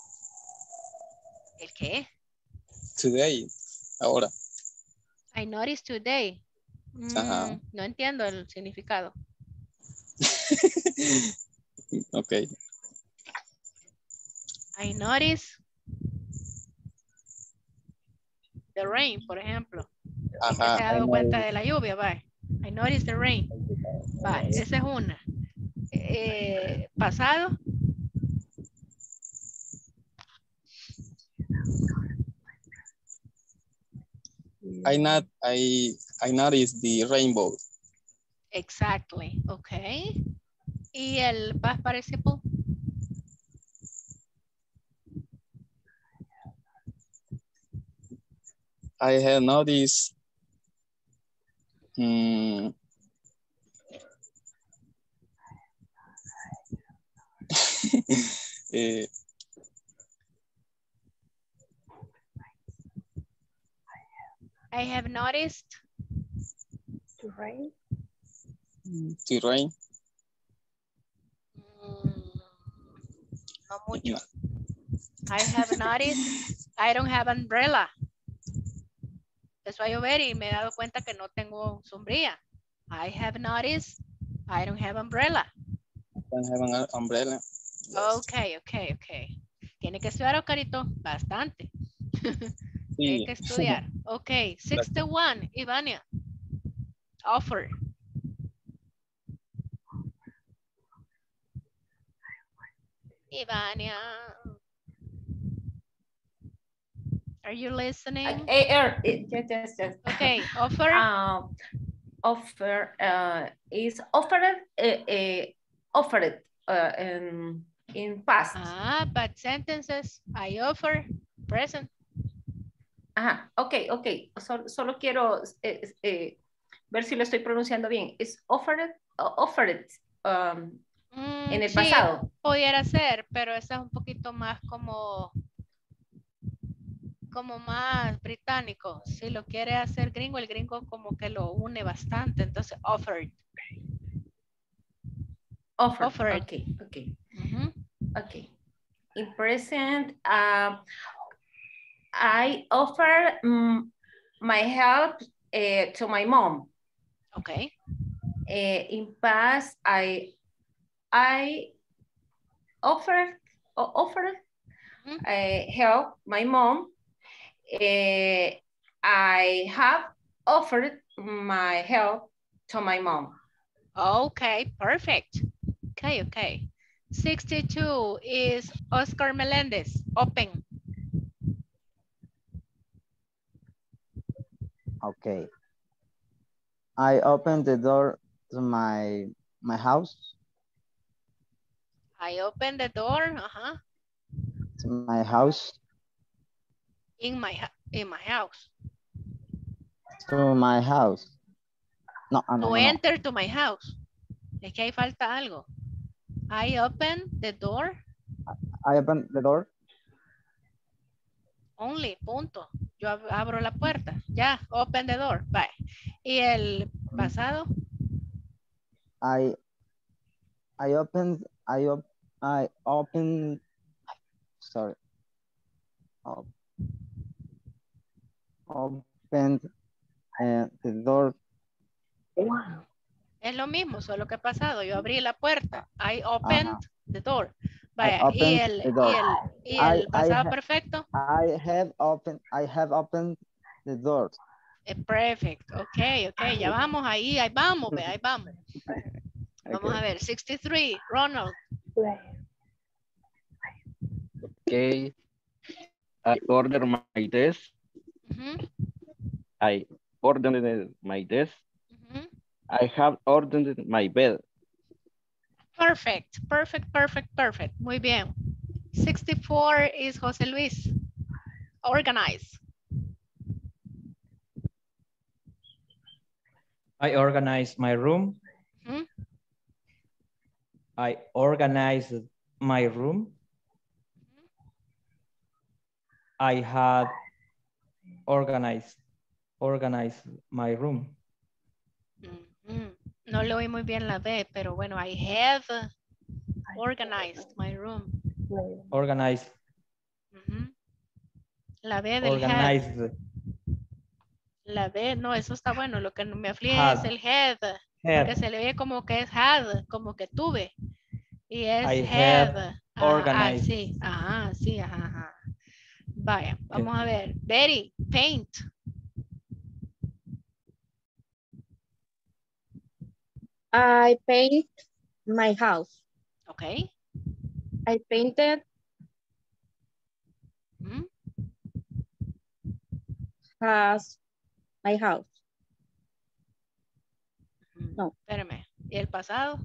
¿El qué? Today. Ahora. I noticed today. Mm, Ajá. no entiendo el significado. Ok. I notice the rain, por ejemplo. Que se Ajá. ha dado I cuenta noticed. de la lluvia, va. I noticed the rain. Va, esa es una. Eh, pasado. I not I I noticed the rainbow. Exactly. Ok. Y el past participle. I have noticed. mm, eh, I have noticed. To rain. to rain. Mm, no mucho. No. I have noticed. I don't have umbrella. Eso va a llover y me he dado cuenta que no tengo sombrilla. I have noticed. I don't have umbrella. I don't have an umbrella. Ok, ok, ok. Tiene que estudiar, Oscarito, bastante. Tiene Sí. que estudiar. Ok, sixty-one, Ivania. Offer. Ivania. Are you listening? Eh, er, eh, yes, yes, yes. Okay, offer. Uh, offer uh, is offered, uh, uh, offered uh, in, in past. Ah, but sentences, I offer, present. Ajá, ok, ok. Solo, solo quiero eh, eh, ver si lo estoy pronunciando bien. Es offered, uh, offered um, Mm, en el sí, pasado. pudiera ser, pero esa es un poquito más como, como más británico. Si lo quiere hacer gringo, el gringo como que lo une bastante. Entonces, offered. Offered. Offered. Ok, ok. Uh-huh. Ok. in present, uh, I offer um, my help uh, to my mom. Okay. Uh, in past, I I offered offered Mhm. uh, help my mom. Uh, I have offered my help to my mom. Okay, perfect. Okay, okay. sixty-two is Oscar Melendez. Open. Okay. I opened the door to my my house. I open the door. Uh-huh. To my house. In my ha- in my house. To my house. No, ah, no, To no, no. enter to my house. Es que ahí falta algo. I open the door I opened the door. only. Punto. Yo ab- abro la puerta. Ya. Open the door. Bye. Y el pasado. I I opened I op I opened sorry. Op- opened uh, the door. Es lo mismo, solo que pasado. Yo abrí la puerta. I opened Ajá. the door. I Vaya. Y opened el, the y door. el, y I el I pasado ha- perfecto. I have opened I have opened the door. Eh, Perfect. Ok, ok. Ya vamos ahí. Ahí vamos, ve, ahí vamos. Vamos a Okay. ver. sixty-three. Ronald. Okay. I order my desk. Ujú, I ordered my desk. ujú. I have ordered my bed. Perfect. Perfect, perfect, perfect. Muy bien. sixty-four is José Luis. Organize. I organize my room. Ujú. I organized my room. I had organized organized my room. Ujú. No le oí muy bien la B, pero bueno, I have organized my room. Organized Ujú. La B del had. organized La B, no, eso está bueno. Lo que no me aflige Had. es el had. Had. Porque se le ve como que es had, como que tuve. Y es I had. have Ajá, ah, organized. sí, ajá, sí, ajá, ajá. Vaya, Okay. vamos a ver. Betty, paint. I paint my house. Ok. I painted Ujú. has my house. No. Espérame. ¿Y el pasado?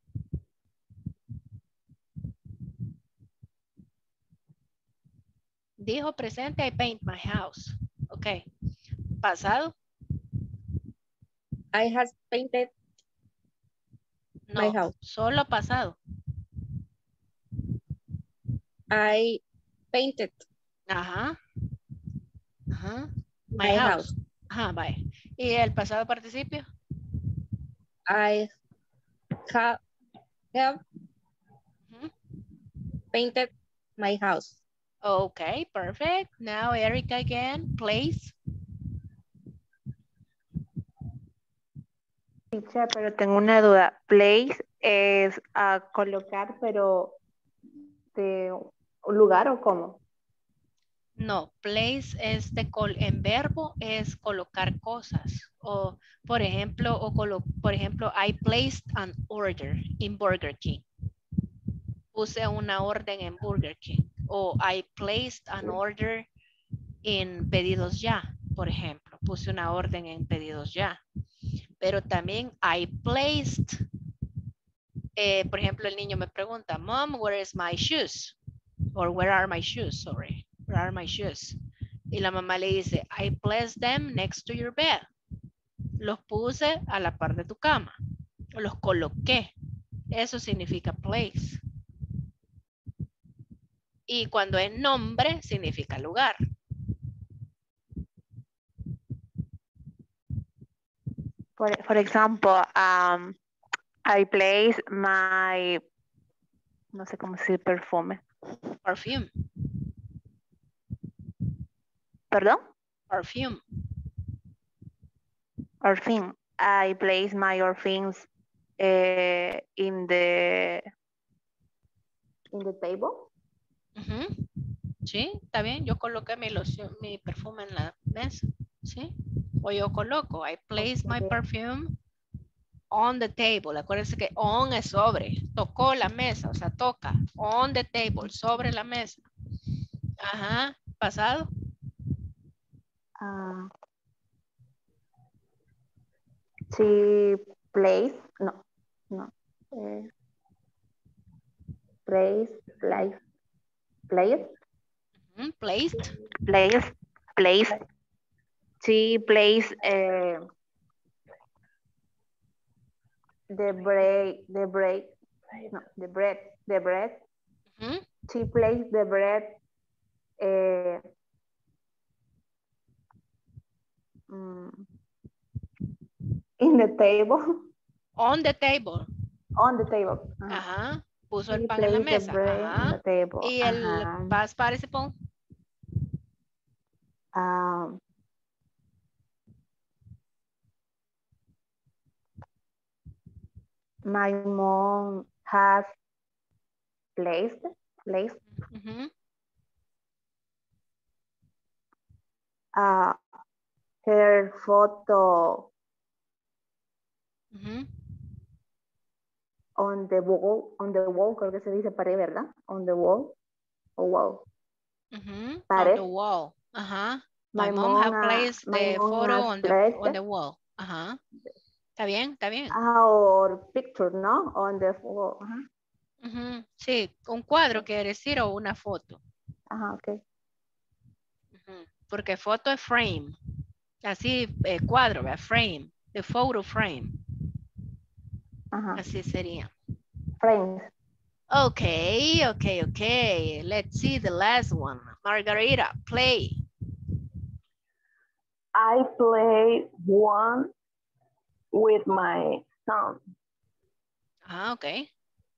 Dijo presente, I paint my house. Ok. Pasado? I has painted No, my house. solo pasado. I painted Ajá. Ajá. My, my house. house. Ajá, vaya. ¿Y el pasado participio? I have, have Ujú. painted my house. Okay, perfect. Now Erica again, place. Teacher, pero tengo una duda. Place es a colocar, pero de un lugar o cómo? No, place es de col en verbo es colocar cosas. O por ejemplo, o colo por ejemplo, I placed an order in Burger King. Puse una orden en Burger King. O I placed an order in Pedidos Ya, por ejemplo. Puse una orden en Pedidos Ya. Pero también I placed, eh, por ejemplo, el niño me pregunta, Mom, where is my shoes? Or where are my shoes? Sorry, where are my shoes? Y la mamá le dice, I placed them next to your bed. Los puse a la par de tu cama. Los coloqué. Eso significa place. Y cuando es nombre, significa lugar. For, for example, um, I place my, no sé cómo decir perfume. Perfume. Perdón? Perfume. Orphan. I place my orphans uh, in the in the table. Ujú. Sí, está bien. Yo coloqué mi loción, mi perfume en la mesa. Sí. O yo coloco. I place my Okay. perfume on the table. Acuérdense que on es sobre. Tocó la mesa, o sea, toca. On the table, sobre la mesa. Ajá. Pasado. Uh, she plays. No, no. Uh, plays, plays, plays, Mm, placed. plays, plays. She plays uh, the bread, the bread, no, the bread, the bread. Ujú. She plays the bread uh, mm, in the table, On the table. on the table. Ajá. Ajá. Puso She el pan en la plays the mesa. bread on the Ajá. table. Y el Ajá. past participle. Um, my mom has placed, placed Ujú. uh, her photo Ujú. on the wall, on the wall, creo que se dice pared, ¿verdad? On the wall, o wall. Ujú. On Pared. the wall. Ajá. My My, mom mom, have uh, placed my the mom photo has on the placed on the wall. Ajá. Está bien, está bien. our picture, ¿no? On the wall. Ajá, Ujú. Sí, un cuadro quiere decir o una foto. ajá, ok. Ujú. Porque foto es frame. Así, eh, cuadro, ¿verdad? Frame. The photo frame. Ajá. Así sería. Friends. Okay, okay, okay. Let's see the last one. Margarita, play. I play one with my son. Ah, okay.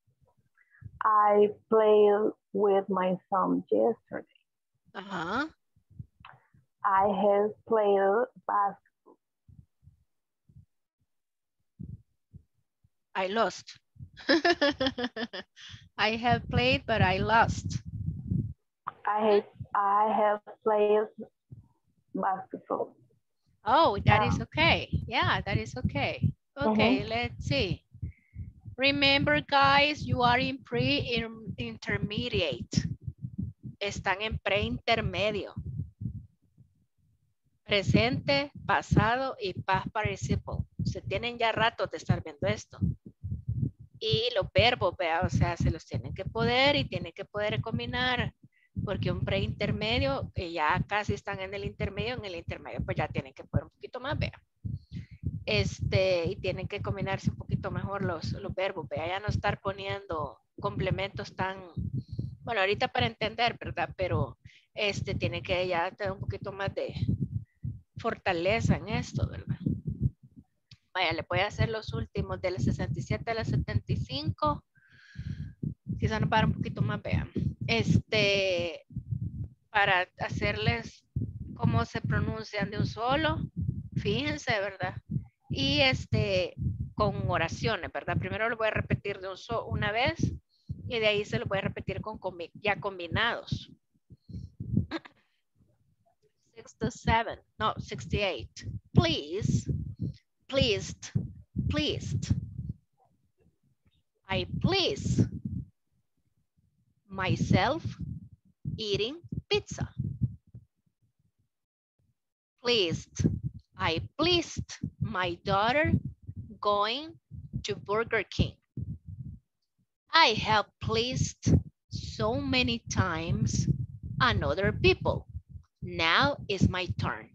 I played with my son yesterday. Uh-huh. I have played basketball. I lost. I have played, but I lost. I have, I have played basketball. Oh, that is Um, okay. Yeah, that is okay. Okay, Mhm. let's see. Remember, guys, you are in pre-intermediate. Están en pre-intermedio. Presente, pasado y past participle. Se tienen ya ratos de estar viendo esto. Y los verbos, vea, o sea, se los tienen que poder y tienen que poder combinar. Porque un pre-intermedio, que ya casi están en el intermedio, en el intermedio pues ya tienen que poder un poquito más, vea. Este, y tienen que combinarse un poquito mejor los, los verbos, vea, ya no estar poniendo complementos tan, bueno, ahorita para entender, ¿verdad? Pero este, tiene que ya tener un poquito más de fortaleza en esto, ¿verdad? Vaya, le voy a hacer los últimos de la sesenta y siete a la setenta y cinco. Quizá nos para un poquito más, vean. Este, para hacerles cómo se pronuncian de un solo, fíjense, ¿verdad? Y este, con oraciones, ¿verdad? Primero lo voy a repetir de un so, una vez y de ahí se lo voy a repetir con ya combinados. sixty-seven, no, sixty-eight. Please, pleased, pleased. I please myself eating pizza. Pleased. I pleased my daughter going to Burger King. I have pleased so many times another people. Now is my turn.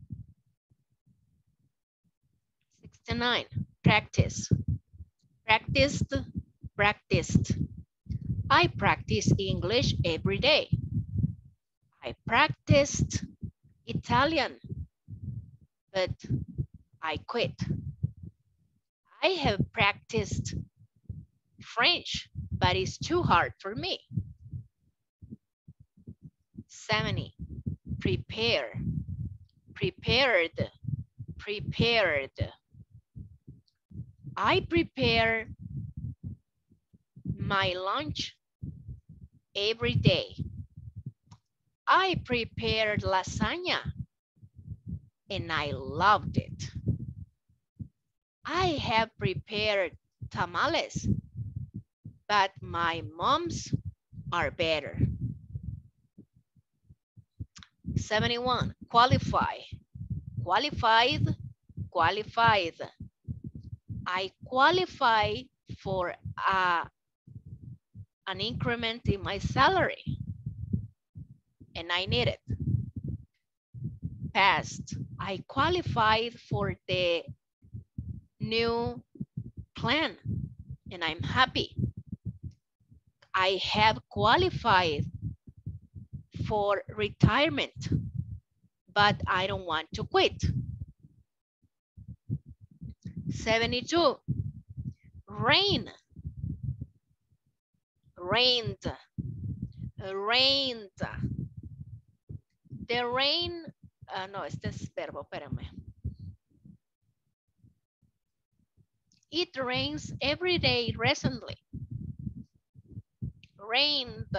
sixty-nine. Practice. Practiced, practiced. I practice English every day. I practiced Italian, but I quit. I have practiced French, but it's too hard for me. seventy. Prepare. Prepared. Prepared. I prepare my lunch every day. I prepared lasagna and I loved it. I have prepared tamales, but my mom's are better. seventy-one, qualify. Qualified, qualified. I qualify for a, an increment in my salary and I need it. Past, I qualified for the new plan and I'm happy. I have qualified for retirement, but I don't want to quit. seventy-two, rain. Rained. Rained. The rain, uh, no, este es verbo, espérame. It rains every day recently. Rained.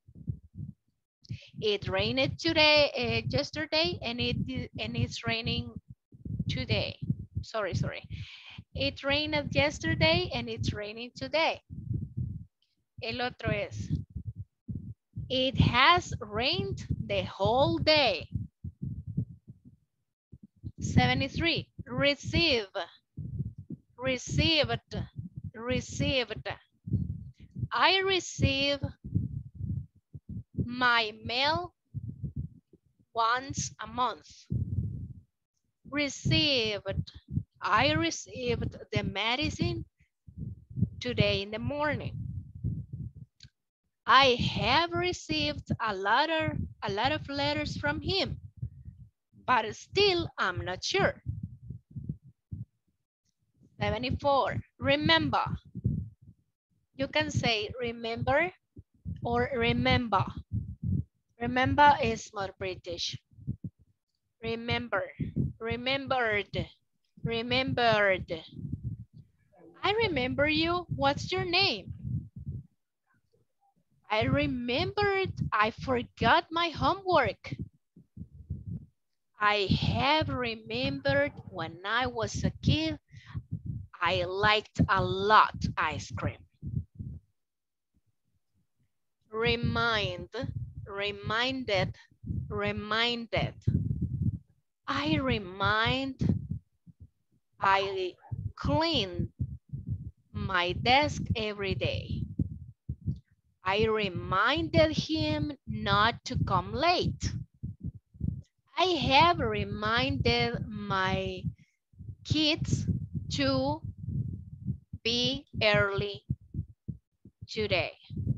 It rained today, uh, yesterday, and it and it's raining today. Sorry, sorry. It rained yesterday and it's raining today. El otro es, it has rained the whole day. seventy-three, receive, received, received. I receive my mail once a month. Received, I received the medicine today in the morning. I have received a lot of, a lot of letters from him, but still I'm not sure. seventy-four, remember. You can say remember or remember. Remember is more British. Remember, remembered, remembered. I remember you. What's your name? I remembered I forgot my homework. I have remembered when I was a kid, I liked a lot ice cream. Remind, reminded, reminded. I remind, I clean my desk every day. I reminded him not to come late. I have reminded my kids to be early today.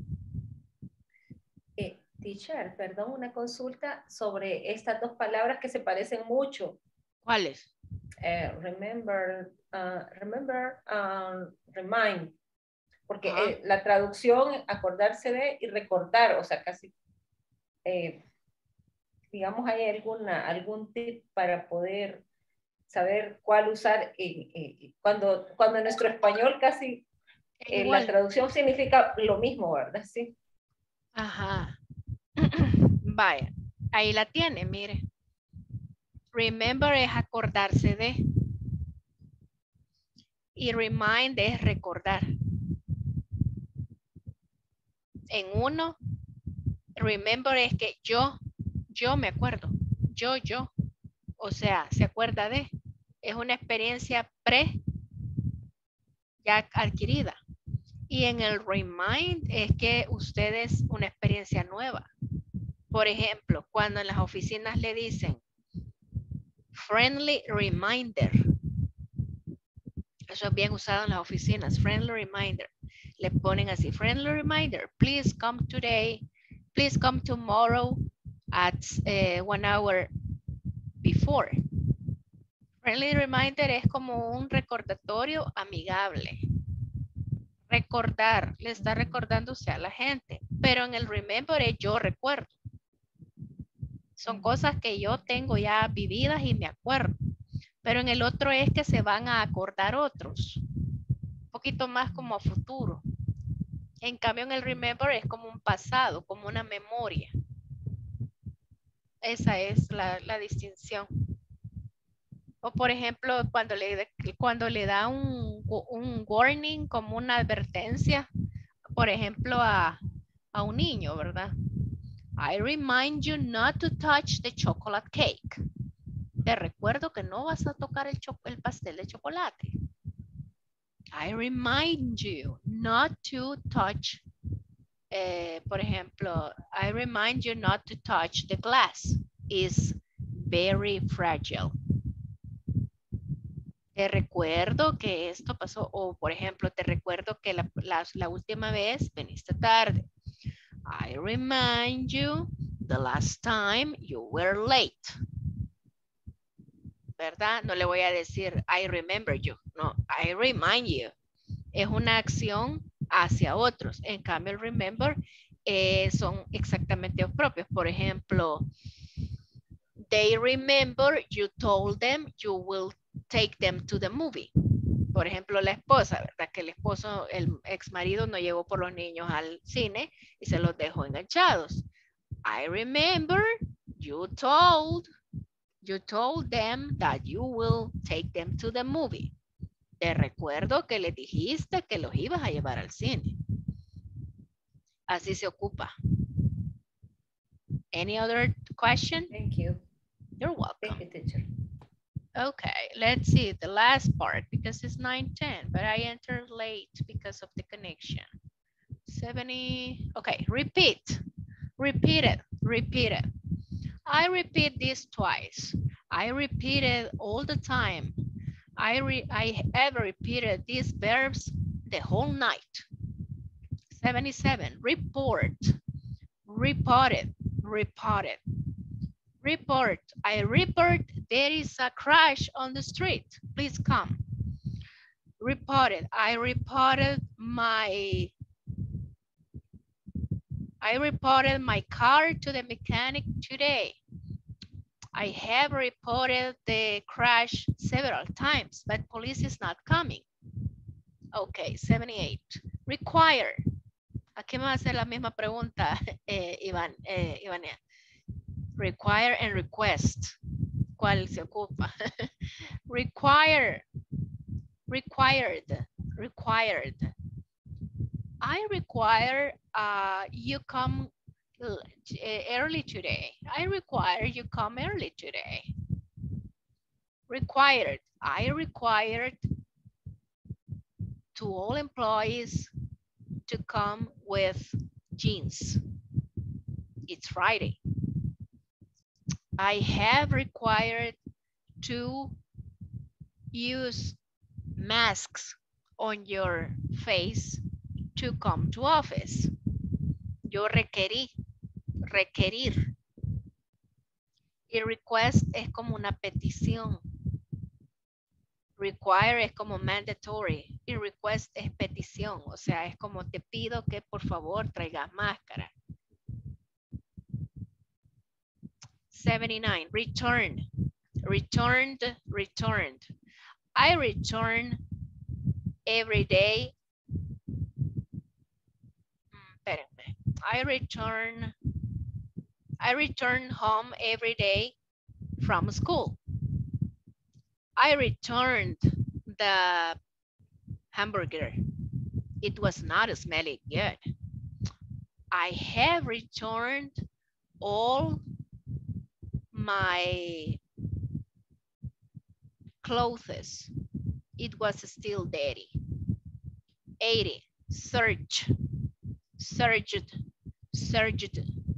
Eh, teacher, perdón, una consulta sobre estas dos palabras que se parecen mucho. ¿Cuáles? Eh, remember, uh, remember, um, remind. Porque eh, la traducción, acordarse de y recordar, o sea, casi, eh, digamos, hay alguna, algún tip para poder saber cuál usar eh, eh, cuando, cuando en nuestro español casi eh, la traducción significa lo mismo, ¿verdad? Sí. Ajá. Vaya, ahí la tiene, mire. Remember es acordarse de. Y remind es recordar. En uno, remember es que yo, yo me acuerdo. Yo, yo. O sea, se acuerda de. Es una experiencia pre ya adquirida. Y en el remind es que ustedes una experiencia nueva. Por ejemplo, cuando en las oficinas le dicen friendly reminder. Eso es bien usado en las oficinas, friendly reminder. Le ponen así, friendly reminder, please come today, please come tomorrow at uh, one hour before. Friendly reminder es como un recordatorio amigable. Recordar, le está recordándose a la gente, pero en el remember es yo recuerdo. Son cosas que yo tengo ya vividas y me acuerdo. Pero en el otro es que se van a acordar otros. Un poquito más como a futuro. En cambio en el remember es como un pasado, como una memoria. Esa es la, la distinción. O por ejemplo, cuando le, cuando le da un, un warning, como una advertencia, por ejemplo, a, a un niño, ¿verdad? I remind you not to touch the chocolate cake. Te recuerdo que no vas a tocar el, el pastel de chocolate. I remind you not to touch, eh, por ejemplo, I remind you not to touch the glass. It's very fragile. Te recuerdo que esto pasó, o por ejemplo, te recuerdo que la, la, la última vez viniste tarde. I remind you the last time you were late. ¿Verdad? No le voy a decir I remember you. No, I remind you. Es una acción hacia otros. En cambio, el remember eh, son exactamente los propios. Por ejemplo, they remember you told them you will take them to the movie. Por ejemplo, la esposa, ¿verdad? Que el esposo, el ex marido no llevó por los niños al cine y se los dejó enganchados. I remember you told, you told them that you will take them to the movie. Te recuerdo que les dijiste que los ibas a llevar al cine. Así se ocupa. Any other question? Thank you. You're welcome. Thank you, teacher. Okay, let's see the last part because it's nine ten, but I entered late because of the connection. seventy, okay, repeat, repeat it, repeat it. I repeat this twice. I repeat it all the time. I, re I have repeated these verbs the whole night. seventy-seven, report, reported, reported. Report, I report there is a crash on the street. Please come. Reported, I reported my, I reported my car to the mechanic today. I have reported the crash several times, but police is not coming. Okay, seventy-eight, require. Aquí me va a hacer la misma pregunta, eh, Iván, eh, Ivania. Require and request. ¿Cuál se ocupa? Require. Required. Required. I require uh, you come early today. I require you come early today. Required. I required to all employees to come with jeans. It's Friday. I have required to use masks on your face to come to office. Yo requerí, requerir. Y request es como una petición. Require es como mandatory. Y request es petición. O sea, es como te pido que por favor traigas máscara. seventy-nine, return, returned, returned. I return every day. Espérenme. I return, I return home every day from school. I returned the hamburger. It was not smelling good. I have returned all my clothes. It was still dirty. eighty, search, searched, searched.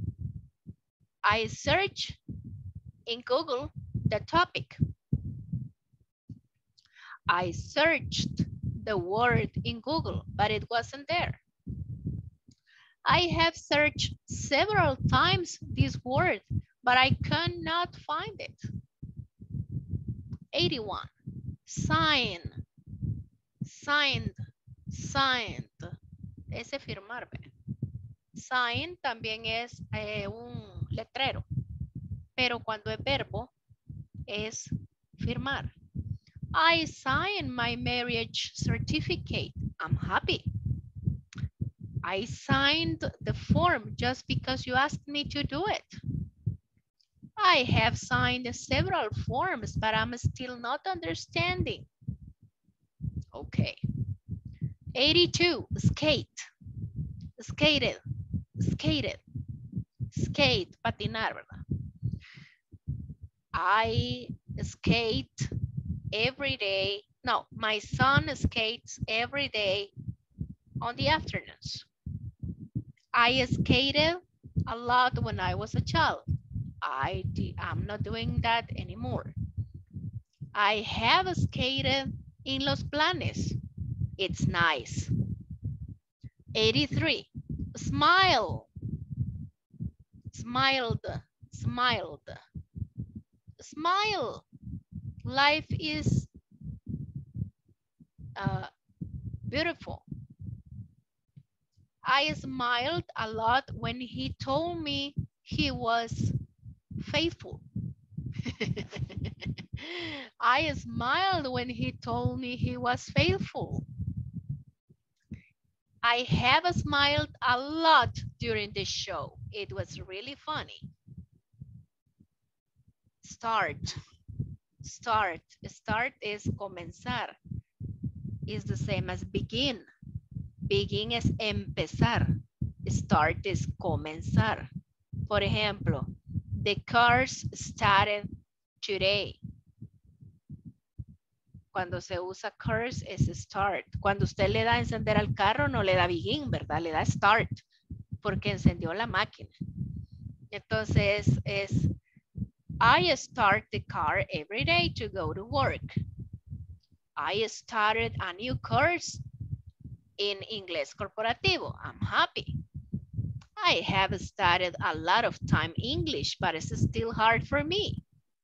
I search in Google the topic. I searched the word in Google, but it wasn't there. I have searched several times this word, but I cannot find it. eighty-one, sign, signed, signed. Ese firmar. Sign también es eh, un letrero. pero cuando es verbo es firmar. I signed my marriage certificate. I'm happy. I signed the form just because you asked me to do it. I have signed several forms, but I'm still not understanding. Okay. eighty-two, skate. Skated, skated, skate, patinar, ¿verdad? I skate every day. No, my son skates every day on the afternoons. I skated a lot when I was a child. I I'm not doing that anymore. I have skated in Los Planes. It's nice. eighty-three, smile. Smiled, smiled. Smile. Life is uh, beautiful. I smiled a lot when he told me he was faithful. I smiled when he told me he was faithful. I have smiled a lot during the show. It was really funny. Start. Start. Start is comenzar. Is the same as begin. Begin es empezar. Start is comenzar. Por ejemplo, the cars started today. Cuando se usa cars es start. Cuando usted le da a encender al carro no le da begin, ¿verdad? Le da start porque encendió la máquina. Entonces es I start the car every day to go to work. I started a new course in Inglés Corporativo. I'm happy. I have studied a lot of time English, but it's still hard for me.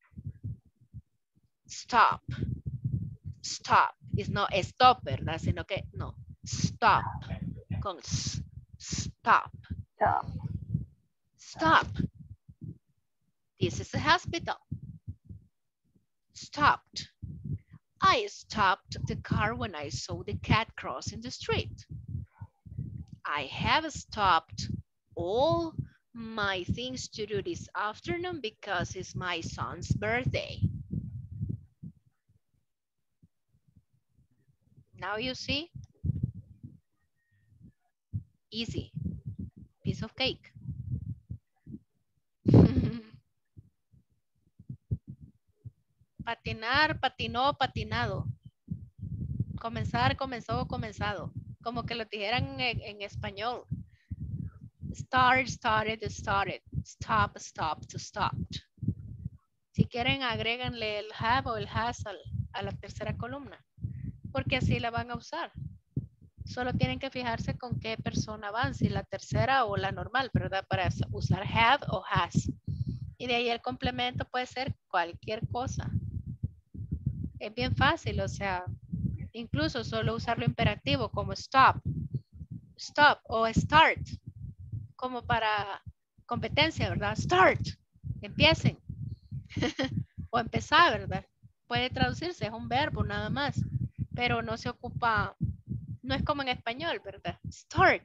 Stop. Stop. It's not a stop, ¿verdad? Sino que, no. Stop. Con s. Stop. Stop. Stop. This is a hospital. Stopped. I stopped the car when I saw the cat crossing the street. I have stopped all my things to do this afternoon because it's my son's birthday. Now you see? Easy. Piece of cake. Patinar, patinó, patinado. Comenzar, comenzó, comenzado. Como que lo dijeran en, en español. Start, started, started. Stop, stopped, stopped. Si quieren, agréganle el have o el has al, a la tercera columna. Porque así la van a usar. Solo tienen que fijarse con qué persona van. Si la tercera o la normal, ¿verdad? Para usar have o has. Y de ahí el complemento puede ser cualquier cosa. Es bien fácil, o sea, incluso solo usar lo imperativo como stop, stop o start, como para competencia, ¿verdad? Start, empiecen. O empezar, ¿verdad? Puede traducirse, es un verbo nada más, pero no se ocupa, no es como en español, ¿verdad? Start.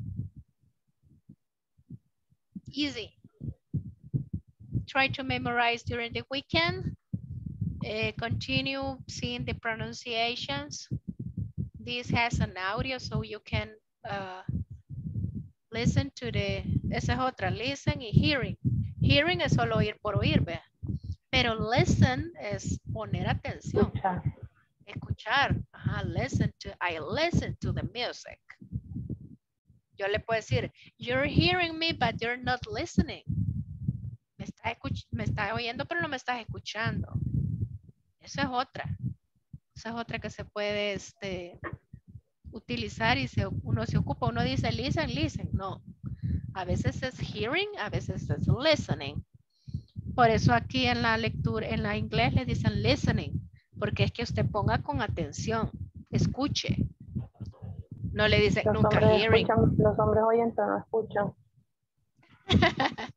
Easy. Try to memorize during the weekend. Uh, continue seeing the pronunciations. This has an audio so you can uh, listen to the, esa es otra, listen y hearing. Hearing es solo oír por oír, ¿ve? Pero listen es poner atención. Escuchar. Escuchar. Ajá, listen to, I listen to the music. Yo le puedo decir, you're hearing me, but you're not listening. Me estás, me estás oyendo, pero no me estás escuchando. Esa es otra. Esa es otra que se puede este, utilizar y se, uno se ocupa. Uno dice listen, listen. No. A veces es hearing, a veces es listening. Por eso aquí en la lectura, en la inglés le dicen listening. Porque es que usted ponga con atención. Escuche. No le dicen Los nunca hombres hearing. escuchan, los hombres oyen pero no escuchan.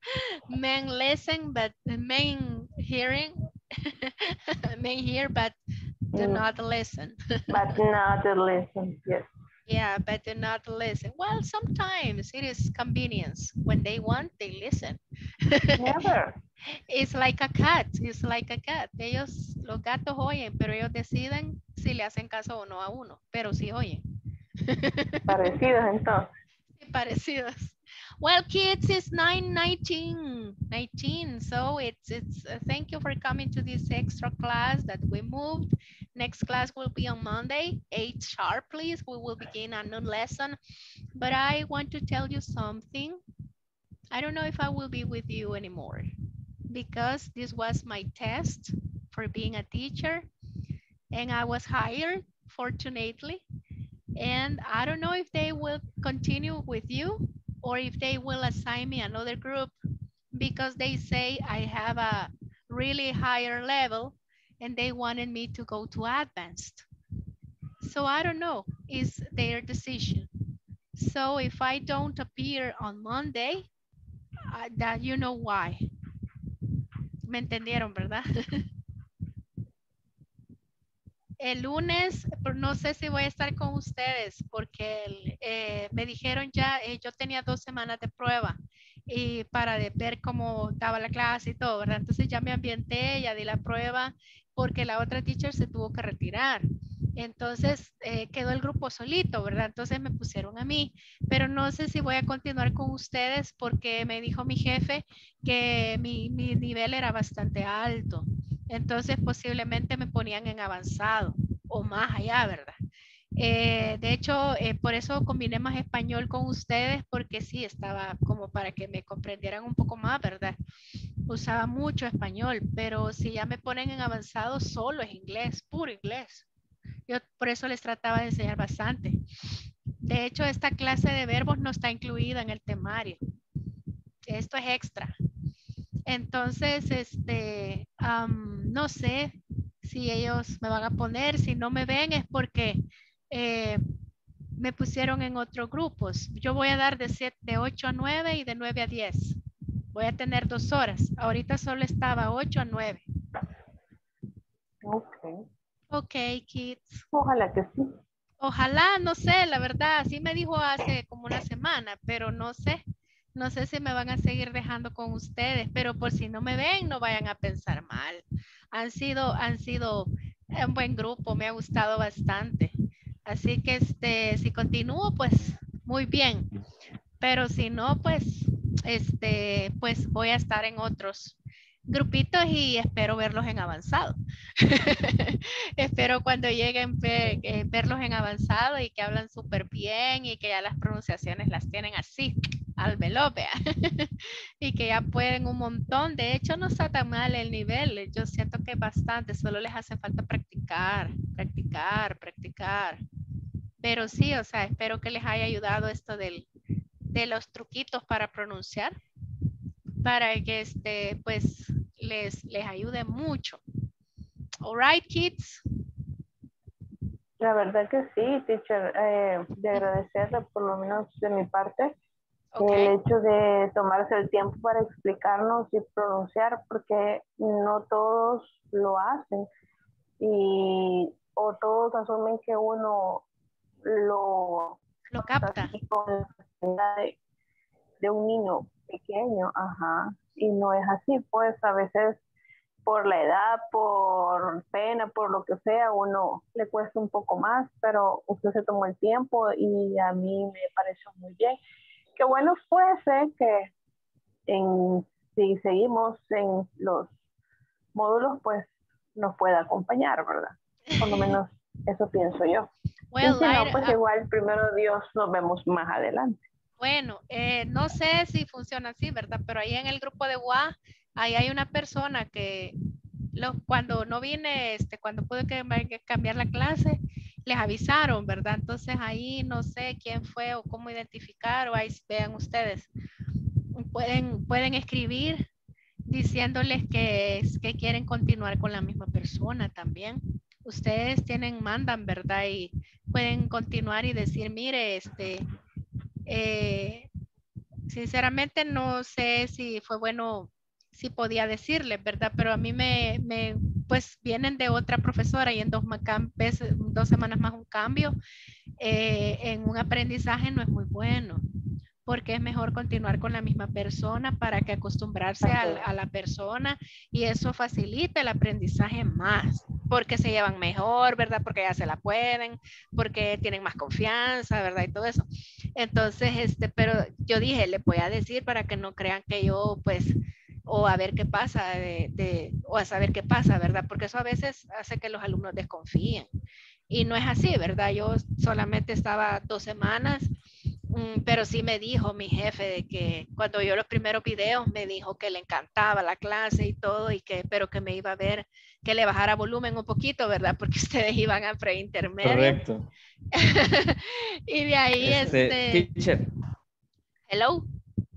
Men listen, but men hearing, men hear, but do Mm. not listen. But not listen, yes. Yeah, but do not listen. Well, sometimes it is convenience. When they want, they listen. Never. It's like a cat. It's like a cat. Ellos, los gatos oyen, pero ellos deciden si le hacen caso o no a uno. Pero sí oyen. Parecidos entonces. Sí, parecidos. Well, kids, it's nine nineteen, nineteen. So it's, it's, uh, thank you for coming to this extra class that we moved. Next class will be on Monday, eight sharp, please. We will begin a new lesson. But I want to tell you something. I don't know if I will be with you anymore because this was my test for being a teacher and I was hired, fortunately. And I don't know if they will continue with you or if they will assign me another group because they say I have a really higher level and they wanted me to go to advanced. So I don't know, it's their decision. So if I don't appear on Monday, uh, that you know why. ¿Me entendieron, verdad? El lunes, pero no sé si voy a estar con ustedes porque el, eh, me dijeron ya, eh, yo tenía dos semanas de prueba y para de ver cómo estaba la clase y todo, ¿verdad? Entonces ya me ambienté, ya di la prueba porque la otra teacher se tuvo que retirar. Entonces eh, quedó el grupo solito, ¿verdad? Entonces me pusieron a mí, pero no sé si voy a continuar con ustedes porque me dijo mi jefe que mi, mi nivel era bastante alto. Entonces posiblemente me ponían en avanzado o más allá, ¿verdad? Eh, de hecho, eh, por eso combiné más español con ustedes porque sí, estaba como para que me comprendieran un poco más, ¿verdad? Usaba mucho español, pero si ya me ponen en avanzado, solo es inglés, puro inglés. Yo por eso les trataba de enseñar bastante. De hecho, esta clase de verbos no está incluida en el temario. Esto es extra. Entonces, este, um, no sé si ellos me van a poner, si no me ven es porque eh, me pusieron en otros grupos. Yo voy a dar de, siete, de ocho a nueve y de nueve a diez. Voy a tener dos horas. Ahorita solo estaba ocho a nueve. Ok. Ok, kids. Ojalá que sí. Ojalá, no sé, la verdad, así me dijo hace como una semana, pero no sé. No sé si me van a seguir dejando con ustedes, pero por si no me ven, no vayan a pensar mal. Han sido, han sido un buen grupo, me ha gustado bastante. Así que este, si continúo, pues muy bien. Pero si no, pues, este, pues voy a estar en otros grupitos y espero verlos en avanzado. Espero cuando lleguen ver, eh, verlos en avanzado y que hablan súper bien y que ya las pronunciaciones las tienen así al veloz, vea. Y que ya pueden un montón. De hecho, no está tan mal el nivel. Yo siento que bastante, solo les hace falta practicar, practicar, practicar. Pero sí, o sea, espero que les haya ayudado esto del, de los truquitos para pronunciar, para que este, pues, les, les ayude mucho. All right, kids. La verdad que sí, teacher, eh, de agradecerle por lo menos de mi parte. Okay. El hecho de tomarse el tiempo para explicarnos y pronunciar, porque no todos lo hacen y o todos asumen que uno lo, lo capta con la de, de un niño pequeño, ajá, y no es así, pues a veces por la edad, por pena, por lo que sea, uno le cuesta un poco más, pero usted se tomó el tiempo y a mí me pareció muy bien. Qué bueno fuese que en, si seguimos en los módulos, pues nos pueda acompañar, ¿verdad? Por lo menos eso pienso yo. Well, y si no, pues I, igual, primero Dios, nos vemos más adelante. Bueno, eh, no sé si funciona así, ¿verdad? Pero ahí en el grupo de W A, ahí hay una persona que lo, cuando no vine, este, cuando pude que, cambiar la clase, les avisaron, ¿verdad? Entonces ahí no sé quién fue o cómo identificar, o ahí vean ustedes. Pueden, pueden escribir diciéndoles que, que quieren continuar con la misma persona también. Ustedes tienen, mandan, ¿verdad? Y pueden continuar y decir, mire, este, eh, sinceramente no sé si fue bueno, si podía decirle, ¿verdad? Pero a mí me, me pues vienen de otra profesora y en dos, veces, dos semanas más un cambio, eh, en un aprendizaje no es muy bueno, porque es mejor continuar con la misma persona para que acostumbrarse a, a la persona y eso facilita el aprendizaje más, porque se llevan mejor, ¿verdad? Porque ya se la pueden, porque tienen más confianza, ¿verdad? Y todo eso. Entonces, este, pero yo dije, le voy a decir para que no crean que yo, pues, o a ver qué pasa, de, de, o a saber qué pasa, ¿verdad? Porque eso a veces hace que los alumnos desconfíen. Y no es así, ¿verdad? Yo solamente estaba dos semanas, pero sí me dijo mi jefe de que cuando vio los primeros videos me dijo que le encantaba la clase y todo, y que, pero que me iba a ver, que le bajara volumen un poquito, ¿verdad? Porque ustedes iban a pre-intermedio. Correcto. Y de ahí este, este... Teacher. Hello.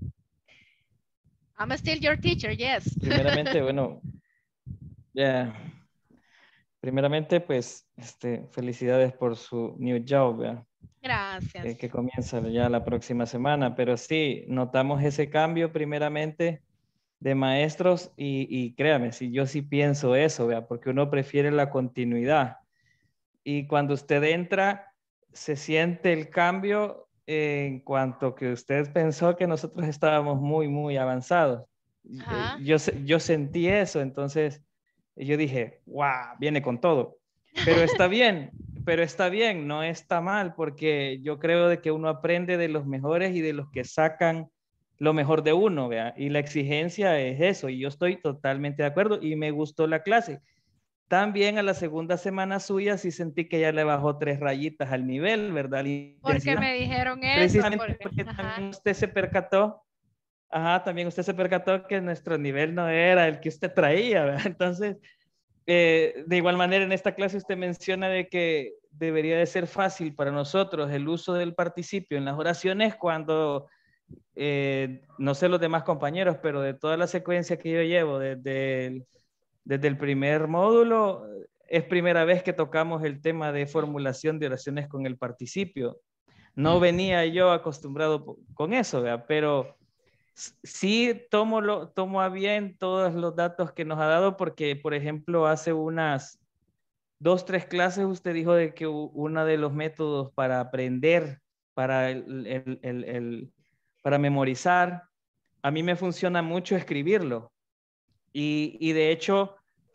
I'm still your teacher, yes. Primeramente, bueno, ya. Yeah. Primeramente, pues, este, felicidades por su new job, ¿verdad? Gracias. Eh, que comienza ya la próxima semana, pero sí, notamos ese cambio primeramente de maestros y, y créame, si yo sí pienso eso, ¿verdad? Porque uno prefiere la continuidad. Y cuando usted entra, se siente el cambio en cuanto que usted pensó que nosotros estábamos muy, muy avanzados. Ajá. Yo, yo sentí eso, entonces yo dije, wow, viene con todo. Pero está bien, pero está bien, no está mal, porque yo creo de que uno aprende de los mejores y de los que sacan lo mejor de uno, ¿vea? Y la exigencia es eso, y yo estoy totalmente de acuerdo, y me gustó la clase. También a la segunda semana suya sí sentí que ya le bajó tres rayitas al nivel, ¿verdad? Porque me dijeron eso. Precisamente porque, porque también usted se percató, ajá, también usted se percató que nuestro nivel no era el que usted traía, ¿verdad? Entonces, eh, de igual manera en esta clase usted menciona de que debería de ser fácil para nosotros el uso del participio en las oraciones cuando, eh, no sé los demás compañeros, pero de toda la secuencia que yo llevo desde el, desde el primer módulo, es primera vez que tocamos el tema de formulación de oraciones con el participio. No venía yo acostumbrado con eso, ¿verdad? Pero sí tomo, lo, tomo a bien todos los datos que nos ha dado porque, por ejemplo, hace unas dos, tres clases usted dijo de que uno de los métodos para aprender, para, el, el, el, el, para memorizar, a mí me funciona mucho escribirlo. Y, y de hecho,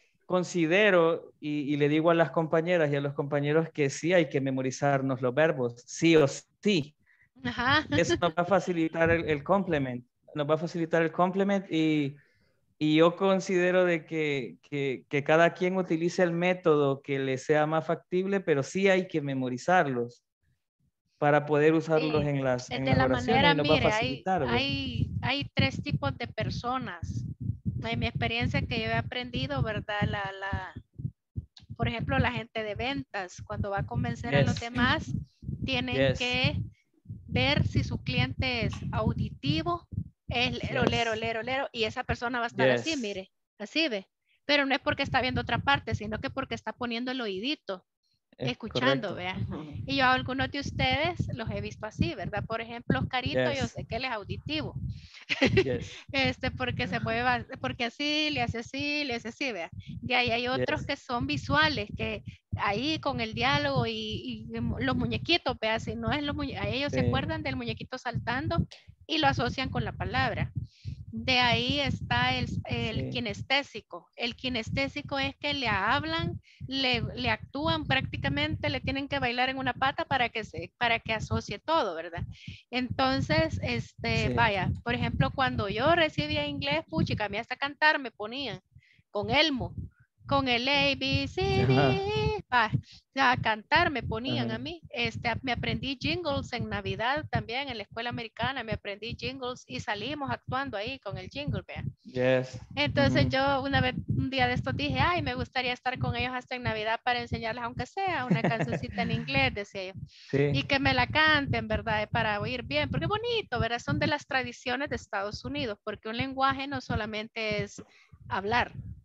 considero, y, y le digo a las compañeras y a los compañeros que sí hay que memorizarnos los verbos, sí o sí. Ajá. Eso nos va a facilitar el, el complement, nos va a facilitar el complement y, y yo considero de que, que, que cada quien utilice el método que le sea más factible, pero sí hay que memorizarlos para poder usarlos sí, en las, en de las la oraciones manera, y nos va mire, a facilitar. Hay, hay, hay tres tipos de personas. En mi experiencia que yo he aprendido, ¿verdad? La, la, por ejemplo, la gente de ventas, cuando va a convencer yes. a los demás, tienen yes. que ver si su cliente es auditivo, es lero, yes. lero, lero, lero, y esa persona va a estar yes. así, mire, así ve. Pero no es porque está viendo otra parte, sino que porque está poniendo el oidito, es escuchando, vea. Y yo a algunos de ustedes los he visto así, ¿verdad? Por ejemplo, Oscarito, yes. yo sé que él es auditivo. Yes. este, porque se mueve, porque así, le hace así, le hace así, vea. Y ahí hay otros yes. que son visuales, que ahí con el diálogo y, y los muñequitos, vea, si no es los muñequitos, ellos sí. se acuerdan del muñequito saltando y lo asocian con la palabra. De ahí está el, el sí. kinestésico. El kinestésico es que le hablan, le, le actúan prácticamente, le tienen que bailar en una pata para que, se, para que asocie todo, ¿verdad? Entonces, este, sí. vaya, por ejemplo, cuando yo recibía inglés, puchica, a mí hasta cantar me ponían con Elmo, con el A, B, C, D, pa, a cantar me ponían Ajá. a mí. Este, me aprendí jingles en Navidad también, en la escuela americana me aprendí jingles y salimos actuando ahí con el jingle, vea. Yes. Entonces uh-huh. yo una vez, un día de estos dije, ay, me gustaría estar con ellos hasta en Navidad para enseñarles, aunque sea una cancioncita en inglés, decía yo. Sí. Y que me la canten, ¿verdad? Para oír bien, porque bonito, ¿verdad? Son de las tradiciones de Estados Unidos, porque un lenguaje no solamente es hablar,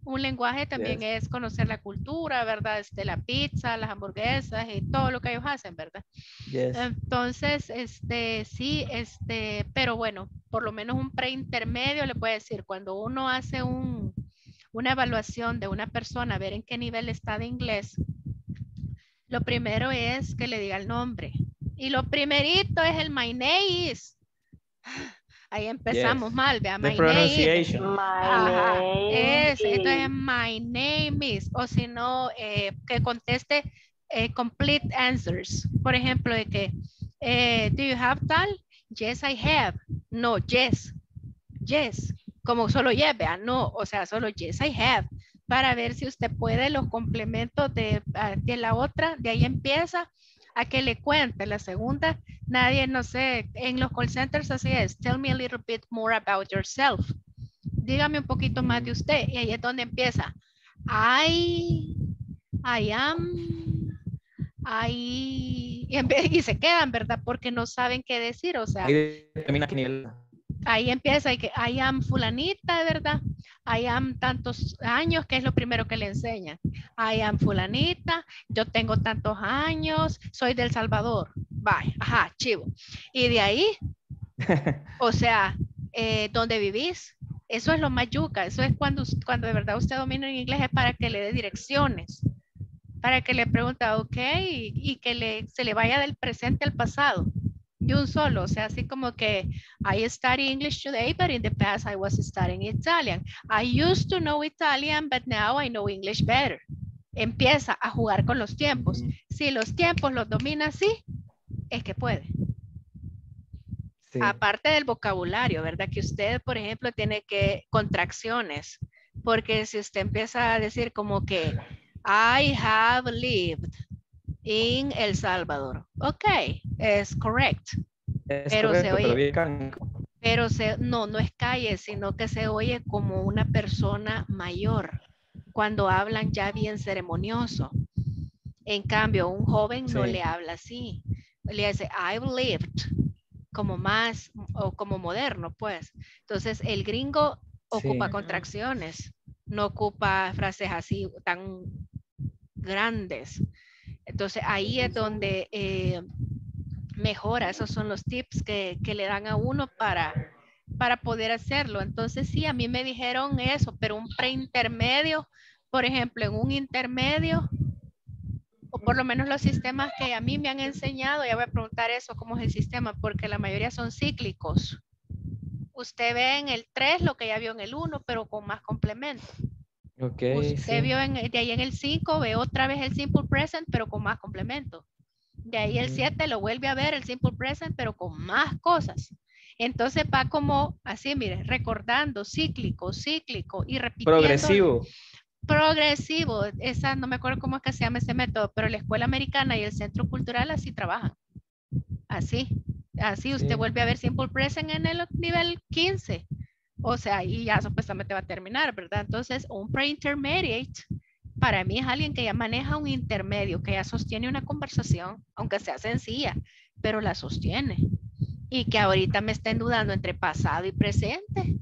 Un lenguaje también Yes. es conocer la cultura, ¿verdad? Este, la pizza, las hamburguesas y todo lo que ellos hacen, ¿verdad? Yes. Entonces, este, sí, este, pero bueno, por lo menos un preintermedio le puede decir, cuando uno hace un, una evaluación de una persona, ver en qué nivel está de inglés, lo primero es que le diga el nombre. Y lo primerito es el my name is. Ahí empezamos Yes. mal, vea, The my name. pronunciation. My Ajá, name es, entonces is. my name is, o si no, eh, que conteste eh, complete answers. Por ejemplo, de que, eh, do you have tal? Yes, I have. No, yes, yes. Como solo yes, vea, no, o sea, solo yes, I have. Para ver si usted puede los complementos de, de la otra, de ahí empieza a que le cuente. La segunda, nadie, no sé, en los call centers así es. Tell me a little bit more about yourself. Dígame un poquito más de usted. Y ahí es donde empieza. I, I am, I, y, en vez, y se quedan, ¿verdad? Porque no saben qué decir. O sea, Ahí termina qué nivel. ahí empieza y que I am fulanita, ¿verdad? I am tantos años, que es lo primero que le enseñan. I am fulanita, yo tengo tantos años, soy del Salvador. Bye, ajá, chivo. Y de ahí, o sea, eh, ¿dónde vivís? Eso es lo más yuca, eso es cuando, cuando de verdad usted domina en inglés, es para que le dé direcciones, para que le pregunte, ok, y, y que le, se le vaya del presente al pasado. De un solo, o sea, así como que I study English today, but in the past I was studying Italian. I used to know Italian, but now I know English better. Empieza a jugar con los tiempos. Mm-hmm. Si los tiempos los domina así, es que puede. Sí. Aparte del vocabulario, ¿verdad? Que usted, por ejemplo, tiene que contracciones, porque si usted empieza a decir como que I have lived in El Salvador. Ok, es correct. Es pero correcto, se oye, pero bien pero se, no, no es calle, sino que se oye como una persona mayor, cuando hablan ya bien ceremonioso. En cambio, un joven sí. no le habla así. Le dice, I've lived, como más, o como moderno, pues. Entonces, el gringo ocupa sí. contracciones, no ocupa frases así tan grandes. Entonces ahí es donde eh, mejora, esos son los tips que, que le dan a uno para, para poder hacerlo. Entonces sí, a mí me dijeron eso, pero un preintermedio, por ejemplo, en un intermedio, o por lo menos los sistemas que a mí me han enseñado, ya voy a preguntar eso, cómo es el sistema, porque la mayoría son cíclicos. Usted ve en el tres lo que ya vio en el uno, pero con más complemento. Okay, usted sí. vio en, de ahí en el cinco, ve otra vez el simple present, pero con más complemento. De ahí el siete lo vuelve a ver el simple present, pero con más cosas. Entonces va como así, mire, recordando, cíclico, cíclico y repitiendo. Progresivo. Progresivo. Esa, no me acuerdo cómo es que se llama ese método, pero la escuela americana y el centro cultural así trabajan. Así, así usted sí. vuelve a ver simple present en el nivel quince. O sea, y ya supuestamente va a terminar, ¿verdad? Entonces, un pre-intermediate para mí es alguien que ya maneja un intermedio, que ya sostiene una conversación, aunque sea sencilla, pero la sostiene. Y que ahorita me estén dudando entre pasado y presente.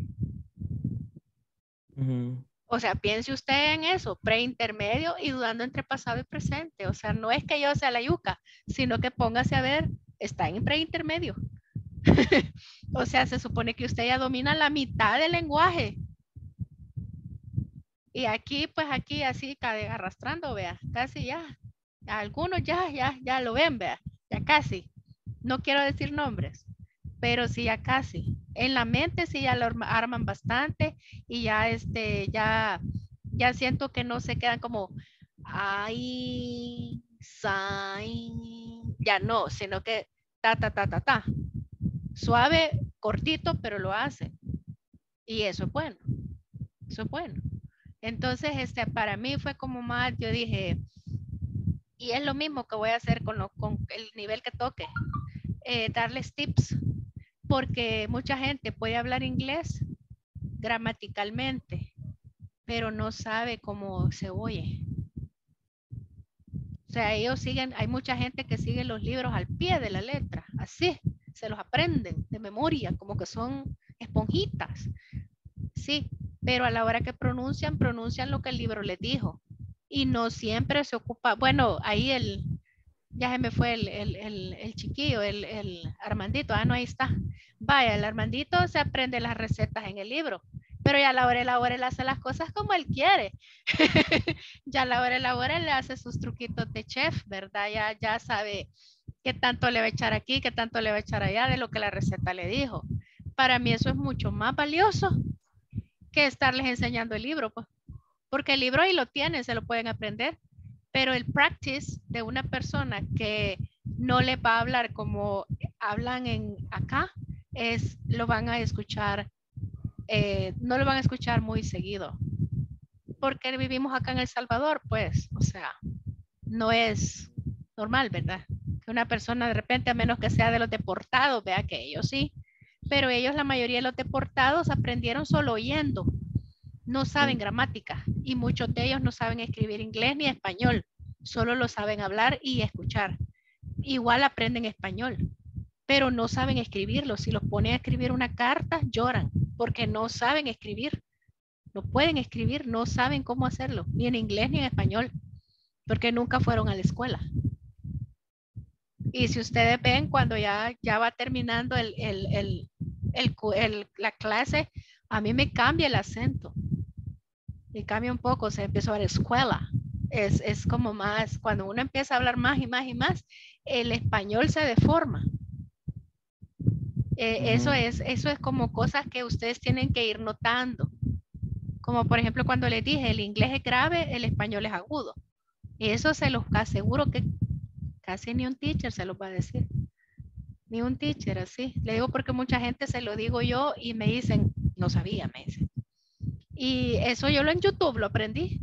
Uh-huh. O sea, piense usted en eso, pre-intermedio y dudando entre pasado y presente. O sea, no es que yo sea la yuca, sino que póngase a ver, está en pre-intermedio. O sea, se supone que usted ya domina la mitad del lenguaje. Y aquí, pues aquí así arrastrando, vea, casi ya. Algunos ya, ya, ya lo ven, vea, ya casi. No quiero decir nombres, pero sí ya casi. En la mente sí ya lo arman bastante y ya este, ya, ya siento que no se quedan como, ay, sai, ya no, sino que ta, ta, ta, ta, ta. Suave, cortito, pero lo hace. Y eso es bueno. Eso es bueno. Entonces, este, para mí fue como más, yo dije, y es lo mismo que voy a hacer con, lo, con el nivel que toque, eh, darles tips, porque mucha gente puede hablar inglés gramaticalmente, pero no sabe cómo se oye. O sea, ellos siguen, hay mucha gente que sigue los libros al pie de la letra, así, se los aprenden de memoria, como que son esponjitas. Sí, pero a la hora que pronuncian, pronuncian lo que el libro les dijo. Y no siempre se ocupa, bueno, ahí el, ya se me fue el, el, el, el chiquillo, el, el Armandito, ah, no, ahí está. Vaya, el Armandito se aprende las recetas en el libro, pero ya a la hora de la hora él hace las cosas como él quiere. Ya a la hora de la hora él hace sus truquitos de chef, ¿verdad? Ya, ya sabe qué tanto le va a echar aquí, qué tanto le va a echar allá de lo que la receta le dijo. Para mí eso es mucho más valioso que estarles enseñando el libro, pues. Porque el libro ahí lo tienen, se lo pueden aprender, pero el practice de una persona que no le va a hablar como hablan en acá, es, lo van a escuchar, eh, no lo van a escuchar muy seguido. Porque vivimos acá en El Salvador, pues, o sea, no es normal, ¿verdad? Que una persona de repente, a menos que sea de los deportados, vea que ellos sí, pero ellos, la mayoría de los deportados, aprendieron solo oyendo. No saben gramática y muchos de ellos no saben escribir inglés ni español, solo lo saben hablar y escuchar. Igual aprenden español, pero no saben escribirlo. Si los ponen a escribir una carta, lloran porque no saben escribir. No pueden escribir, no saben cómo hacerlo, ni en inglés ni en español, porque nunca fueron a la escuela. Y si ustedes ven, cuando ya, ya va terminando el, el, el, el, el, la clase, a mí me cambia el acento. Y cambia un poco, se empezó a la escuela. Es, es como más, cuando uno empieza a hablar más y más y más, el español se deforma. Eh, uh-huh. eso, es, eso es como cosas que ustedes tienen que ir notando. Como por ejemplo cuando les dije, el inglés es grave, el español es agudo. Y eso se los aseguro que casi ni un teacher se los va a decir. Ni un teacher así. Le digo porque mucha gente se lo digo yo y me dicen, no sabía, me dicen. Y eso yo lo en YouTube lo aprendí.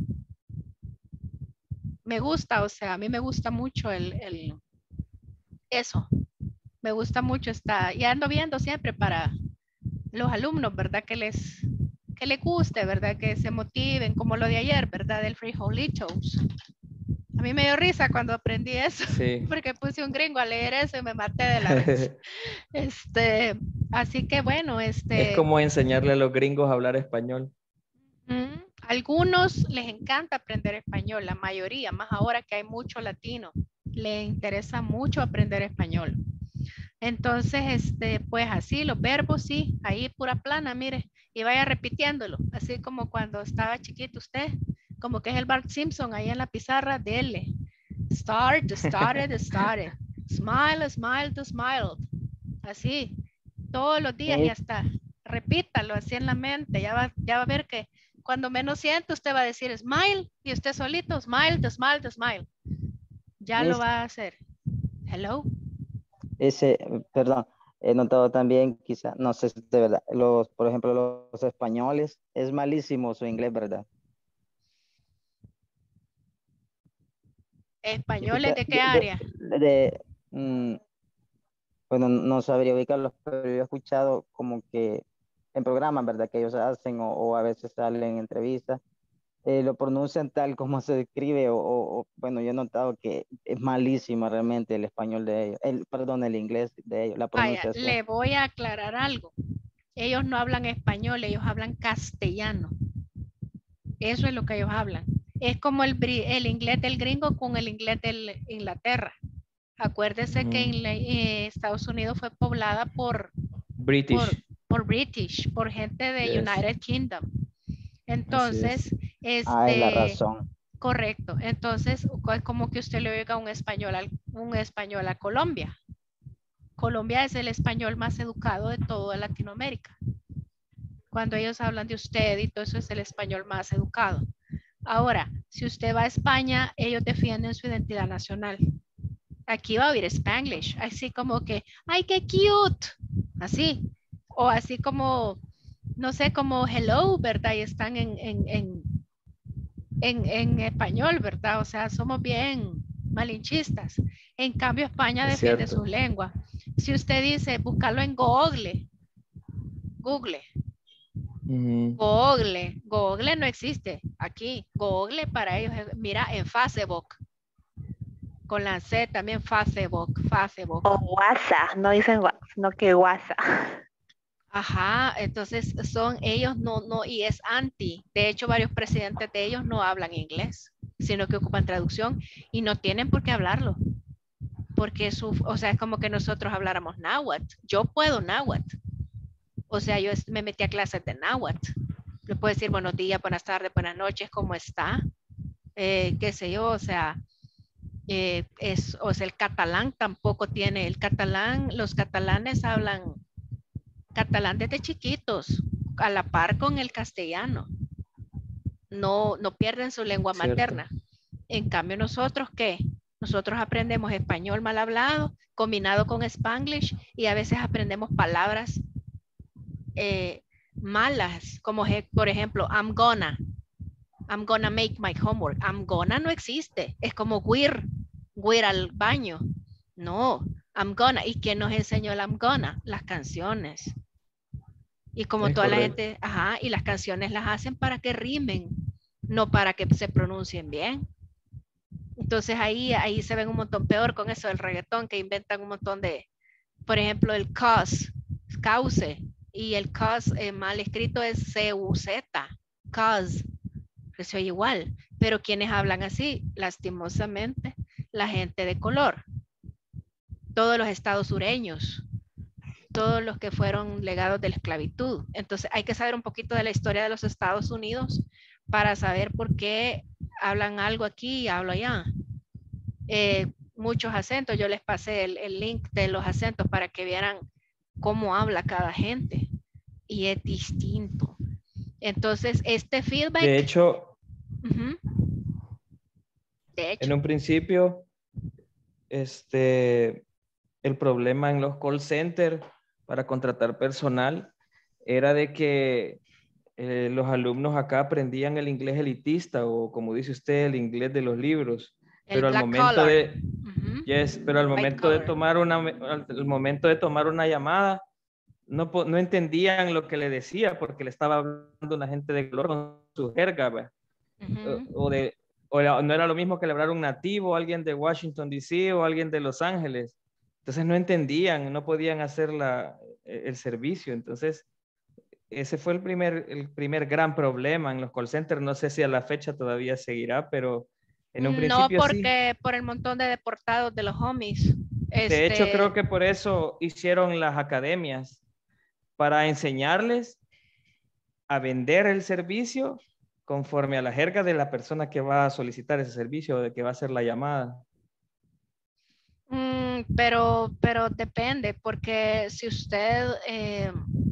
Me gusta, o sea, a mí me gusta mucho el, el eso. Me gusta mucho esta, y ando viendo siempre para los alumnos, ¿verdad? Que les, que les guste, ¿verdad? Que se motiven, como lo de ayer, ¿verdad? Del Frijolitos. A mí me dio risa cuando aprendí eso, sí. Porque puse un gringo a leer eso y me maté de la risa. este, así que bueno, este. Es como enseñarle a los gringos a hablar español. Uh, algunos les encanta aprender español, la mayoría, más ahora que hay mucho latino, les interesa mucho aprender español. Entonces, este, pues así, los verbos, sí, ahí pura plana, mire, y vaya repitiéndolo, así como cuando estaba chiquito usted, como que es el Bart Simpson ahí en la pizarra, dele. Start, started, started. Smile, smile, smiled. Así, todos los días y hasta repítalo así en la mente, ya va, ya va a ver que cuando menos siente, usted va a decir smile y usted solito, smile, the smile, the smile. Ya Miss, lo va a hacer. Hello. Ese, perdón, he notado también, quizá, no sé si de verdad, los, por ejemplo, los, los españoles, es malísimo su inglés, ¿verdad? ¿Españoles de qué área? De, de, de, mm, bueno, no sabría ubicarlos, pero yo he escuchado como que en programas, ¿verdad? Que ellos hacen o, o a veces salen en entrevistas, eh, lo pronuncian tal como se escribe o, o, bueno, yo he notado que es malísimo realmente el español de ellos, el, perdón, el inglés de ellos, la pronunciación. Vaya, le voy a aclarar algo. Ellos no hablan español, ellos hablan castellano. Eso es lo que ellos hablan. Es como el, el inglés del gringo con el inglés de Inglaterra. Acuérdese mm. que en la, eh, Estados Unidos fue poblada por British. Por, por British, por gente de yes. United Kingdom. Entonces, es. este, ah, es la razón. Correcto. Entonces, es como que usted le oiga un español, a, un español a Colombia. Colombia es el español más educado de toda Latinoamérica. Cuando ellos hablan de usted y todo eso es el español más educado. Ahora, si usted va a España, ellos defienden su identidad nacional. Aquí va a oír Spanglish, así como que, ¡ay, qué cute! Así. O así como, no sé, como hello, ¿verdad? Y están en, en, en, en, en español, ¿verdad? O sea, somos bien malinchistas. En cambio, España es defiende cierto. Su lengua. Si usted dice, búscalo en Google, Google. Mm. Google, Google no existe aquí. Google para ellos, mira, en Facebook. Con la C también Facebook, Facebook. O WhatsApp, no dicen WhatsApp, sino que WhatsApp. Ajá, entonces son ellos no, no, y es anti. De hecho, varios presidentes de ellos no hablan inglés, sino que ocupan traducción y no tienen por qué hablarlo. Porque su, o sea, es como que nosotros habláramos náhuatl. Yo puedo náhuatl. O sea, yo es- me metí a clases de náhuatl. Le puedo decir buenos días, buenas tardes, buenas noches, ¿cómo está? Eh, qué sé yo, o sea, eh, es, o sea, el catalán tampoco tiene, el catalán, los catalanes hablan catalán desde chiquitos, a la par con el castellano. No, no pierden su lengua Cierto. materna. En cambio, nosotros, ¿qué? Nosotros aprendemos español mal hablado, combinado con Spanglish, y a veces aprendemos palabras eh, malas, como je- por ejemplo, I'm gonna. I'm gonna make my homework. I'm gonna no existe. Es como we're, we're al baño. No, I'm gonna. ¿Y quién nos enseñó el I'm gonna? Las canciones. Y como Es toda la correcto. gente, ajá, y las canciones las hacen para que rimen, no para que se pronuncien bien. Entonces ahí, ahí se ven un montón peor con eso del reggaetón, que inventan un montón de, por ejemplo, el cause, cause, y el cause eh, mal escrito es C U Z, cause, que se oye igual, pero quienes hablan así, lastimosamente, la gente de color, todos los estados sureños, todos los que fueron legados de la esclavitud. Entonces hay que saber un poquito de la historia de los Estados Unidos para saber por qué hablan algo aquí y hablo allá. Eh, muchos acentos, yo les pasé el, el link de los acentos para que vieran cómo habla cada gente y es distinto. Entonces este feedback... De hecho, Ujú. De hecho. en un principio, este, el problema en los call centers para contratar personal era de que eh, los alumnos acá aprendían el inglés elitista o, como dice usted, el inglés de los libros. El Pero al black momento collar. de, Ujú. yes, pero al White momento de collar. tomar una, al al momento de tomar una llamada, no, po- no entendían lo que le decía porque le estaba hablando una gente de color con su jerga, ¿ve? Ujú. o, o de, o era- no era lo mismo que le hablar un nativo, alguien de Washington D C o alguien de Los Ángeles. Entonces no entendían, no podían hacer la, el servicio. Entonces ese fue el primer, el primer gran problema en los call centers. No sé si a la fecha todavía seguirá, pero en un No, principio sí. porque por el montón de deportados de los homies. De hecho, Este, creo que por eso hicieron las academias, para enseñarles a vender el servicio conforme a la jerga de la persona que va a solicitar ese servicio o de que va a hacer la llamada. mm, pero, pero depende, porque si usted, eh,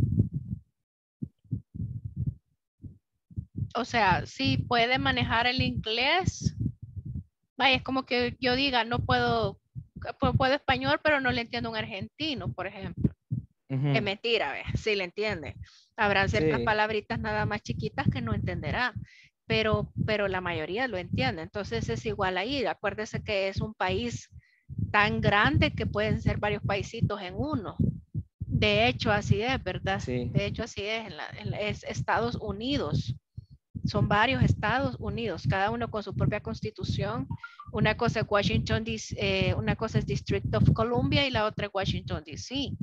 o sea, si puede manejar el inglés, vaya, es como que yo diga, no puedo, pu- puedo español, pero no le entiendo a un argentino, por ejemplo. Ujú. Es mentira, ¿ves? Sí le entiende. Habrán ciertas Sí. palabritas nada más chiquitas que no entenderá, pero, pero la mayoría lo entiende. Entonces es igual ahí. Acuérdese que es un país tan grande que pueden ser varios paisitos en uno. De hecho, así es, ¿verdad? Sí. De hecho, así es. En la- en la- es Estados Unidos. Son varios Estados Unidos, cada uno con su propia constitución. Una cosa es Washington, D C, eh, una cosa es District of Columbia y la otra es Washington, D C.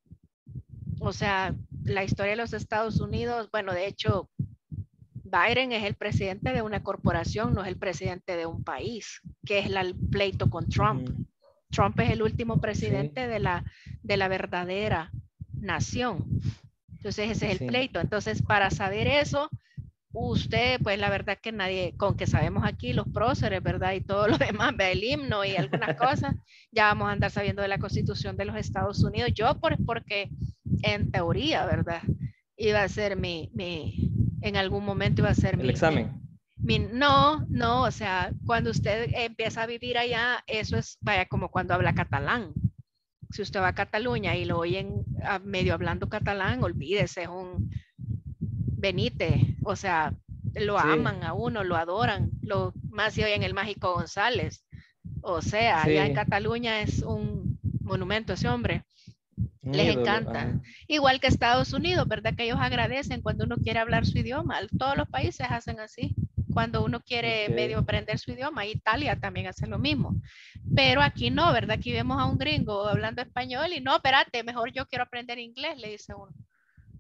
O sea, la historia de los Estados Unidos, bueno, de hecho, Biden es el presidente de una corporación, no es el presidente de un país, que es la- el pleito con Trump. Ujú. Trump es el último presidente Sí. de, la, de la verdadera nación. Entonces, ese es el Sí. pleito. Entonces, para saber eso, usted, pues la verdad que nadie, con que sabemos aquí los próceres, ¿verdad? Y todo lo demás, ve el himno y algunas cosas, ya vamos a andar sabiendo de la Constitución de los Estados Unidos. Yo, por, porque en teoría, ¿verdad? Iba a ser mi, mi, en algún momento iba a ser El mi, examen. mi, no, no, o sea, cuando usted empieza a vivir allá, eso es, vaya, como cuando habla catalán. Si usted va a Cataluña y lo oyen a medio hablando catalán, olvídese, es un Benítez, o sea, lo Sí. aman a uno, lo adoran, lo más si oyen el Mágico González. O sea, allá en Sí. Cataluña es un monumento ese hombre. Un Les ídolo, encanta. ajá. Igual que Estados Unidos, ¿verdad? Que ellos agradecen cuando uno quiere hablar su idioma. Todos los países hacen así. Cuando uno quiere Ok. medio aprender su idioma, Italia también hace lo mismo. Pero aquí no, ¿verdad? Aquí vemos a un gringo hablando español y no, espérate, mejor yo quiero aprender inglés, le dice uno.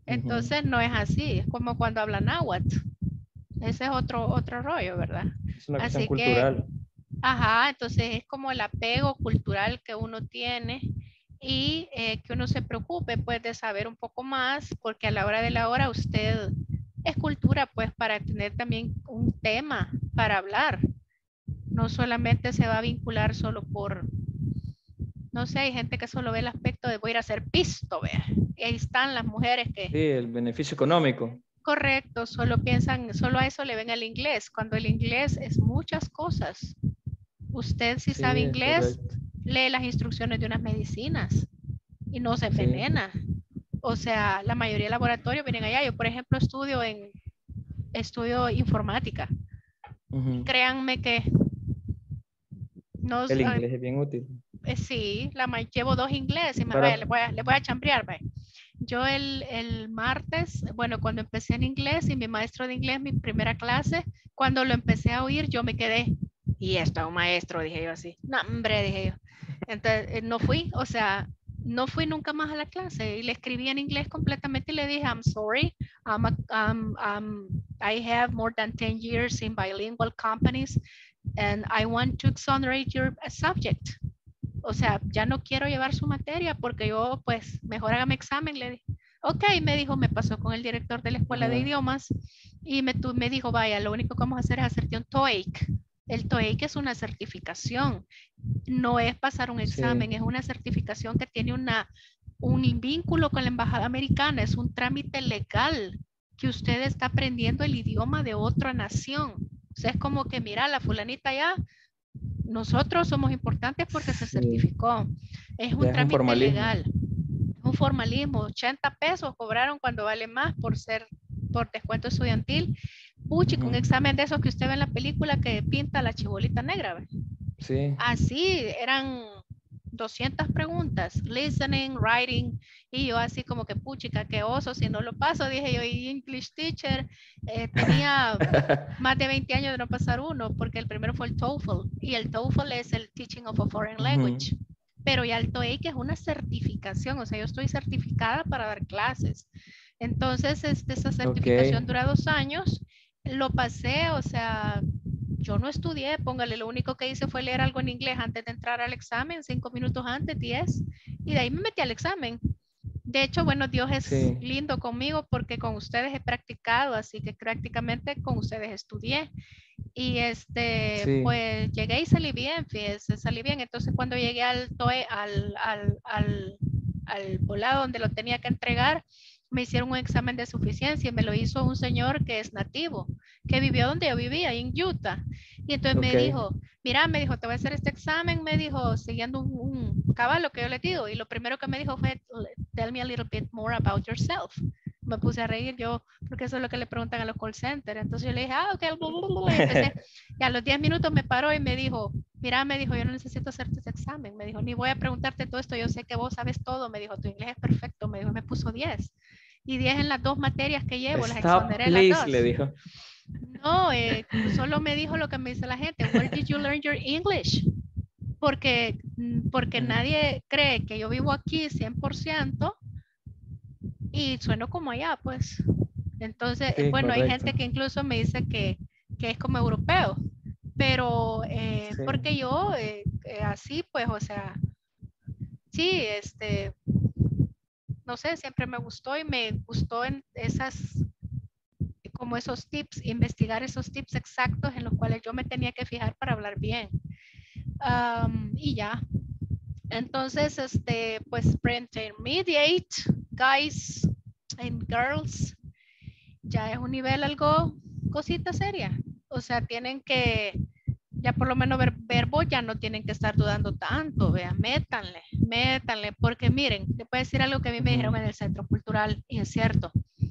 Entonces no es así, es como cuando hablan náhuatl. Ese es otro, otro rollo, ¿verdad? Es una cuestión Así cultural. que, ajá, entonces es como el apego cultural que uno tiene y eh, que uno se preocupe pues de saber un poco más, porque a la hora de la hora usted es cultura pues para tener también un tema para hablar. No solamente se va a vincular solo por, no sé, hay gente que solo ve el aspecto de voy a ir a hacer pisto, vea. Y ahí están las mujeres que... Sí, el beneficio económico. Correcto, solo piensan, solo a eso le ven el inglés, cuando el inglés es muchas cosas. Usted si Sí, sabe es inglés, correcto. lee las instrucciones de unas medicinas y no se Sí. envenena. O sea, la mayoría de laboratorios vienen allá. Yo, por ejemplo, estudio en estudio informática. Ujú. Créanme que no, El ah, inglés es bien útil. eh, sí, la, ma- llevo dos inglés y me, Para- vaya, le voy a, le voy a chambrear, vaya. Yo el, el martes, bueno, cuando empecé en inglés y mi maestro de inglés, mi primera clase, cuando lo empecé a oír, yo me quedé, y esto es un maestro, dije yo así. No, hombre, dije yo. Entonces, eh, no fui, o sea, no fui nunca más a la clase y le escribí en inglés completamente y le dije, I'm sorry, I'm a- I'm- I'm- I have more than ten years in bilingual companies and I want to exonerate your subject. O sea, ya no quiero llevar su materia porque yo, pues, mejor hágame examen, le dije. Ok, me dijo, me pasó con el director de la escuela de Ajá. idiomas y me, tu- me dijo, vaya, lo único que vamos a hacer es hacerte un TOEIC. El TOEIC es una certificación, no es pasar un examen, Sí. es una certificación que tiene una, un vínculo con la embajada americana, es un trámite legal que usted está aprendiendo el idioma de otra nación. O sea, es como que, mira, la fulanita ya, nosotros somos importantes porque se Sí. certificó. Es un Ya es un trámite formalismo. legal, un formalismo. ochenta pesos cobraron cuando vale más por ser por descuento estudiantil. Puchi, con un Ujú. examen de esos que usted ve en la película que pinta la chibolita negra. ¿ve? Sí. Así eran doscientas preguntas, listening, writing, y yo así como que puchica, qué oso, si no lo paso, dije yo, y English teacher, eh, tenía más de veinte años de no pasar uno, porque el primero fue el TOEFL, y el TOEFL es el Teaching of a Foreign Language, Ujú. pero ya el TOEIC es una certificación, o sea, yo estoy certificada para dar clases. Entonces, este, esa certificación Ok. dura dos años, lo pasé, o sea, yo no estudié, póngale, lo único que hice fue leer algo en inglés antes de entrar al examen, cinco minutos antes, diez, y de ahí me metí al examen. De hecho, bueno, Dios es Sí. lindo conmigo porque con ustedes he practicado, así que prácticamente con ustedes estudié. Y este, Sí. pues llegué y salí bien, fíjese, salí bien. Entonces cuando llegué al TOE, al, al, al, al volado donde lo tenía que entregar, me hicieron un examen de suficiencia y me lo hizo un señor que es nativo, que vivió donde yo vivía, en Utah. Y entonces me Ok. dijo, mira, me dijo, te voy a hacer este examen, me dijo, siguiendo un, un caballo que yo le digo. Y lo primero que me dijo fue, tell me a little bit more about yourself. Me puse a reír yo, porque eso es lo que le preguntan a los call centers. Entonces yo le dije, ah, ok, y empecé. Y a los diez minutos me paró y me dijo, mira, me dijo, yo no necesito hacerte ese examen. Me dijo, ni voy a preguntarte todo esto, yo sé que vos sabes todo. Me dijo, tu inglés es perfecto. Me dijo, me puso diez. Y diez en las dos materias que llevo, las Stop, exoneré las please, dos. le dijo. No, eh, solo me dijo lo que me dice la gente, where did you learn your English? Porque, porque Ujú. nadie cree que yo vivo aquí cien por ciento y sueno como allá, pues. Entonces, Sí, bueno, hay correcto. gente que incluso me dice que, que es como europeo, pero eh, Sí. porque yo eh, eh, así, pues, o sea, sí, este, no sé, siempre me gustó y me gustó en esas, como esos tips, investigar esos tips exactos en los cuales yo me tenía que fijar para hablar bien. Um, y ya. Entonces, este, pues, pre-intermediate, guys and girls, ya es un nivel algo cosita seria. O sea, tienen que, ya por lo menos ver verbo, ya no tienen que estar dudando tanto, vean, métanle, métanle, porque miren, te puedo decir algo que a mí me dijeron en el centro cultural, y es cierto.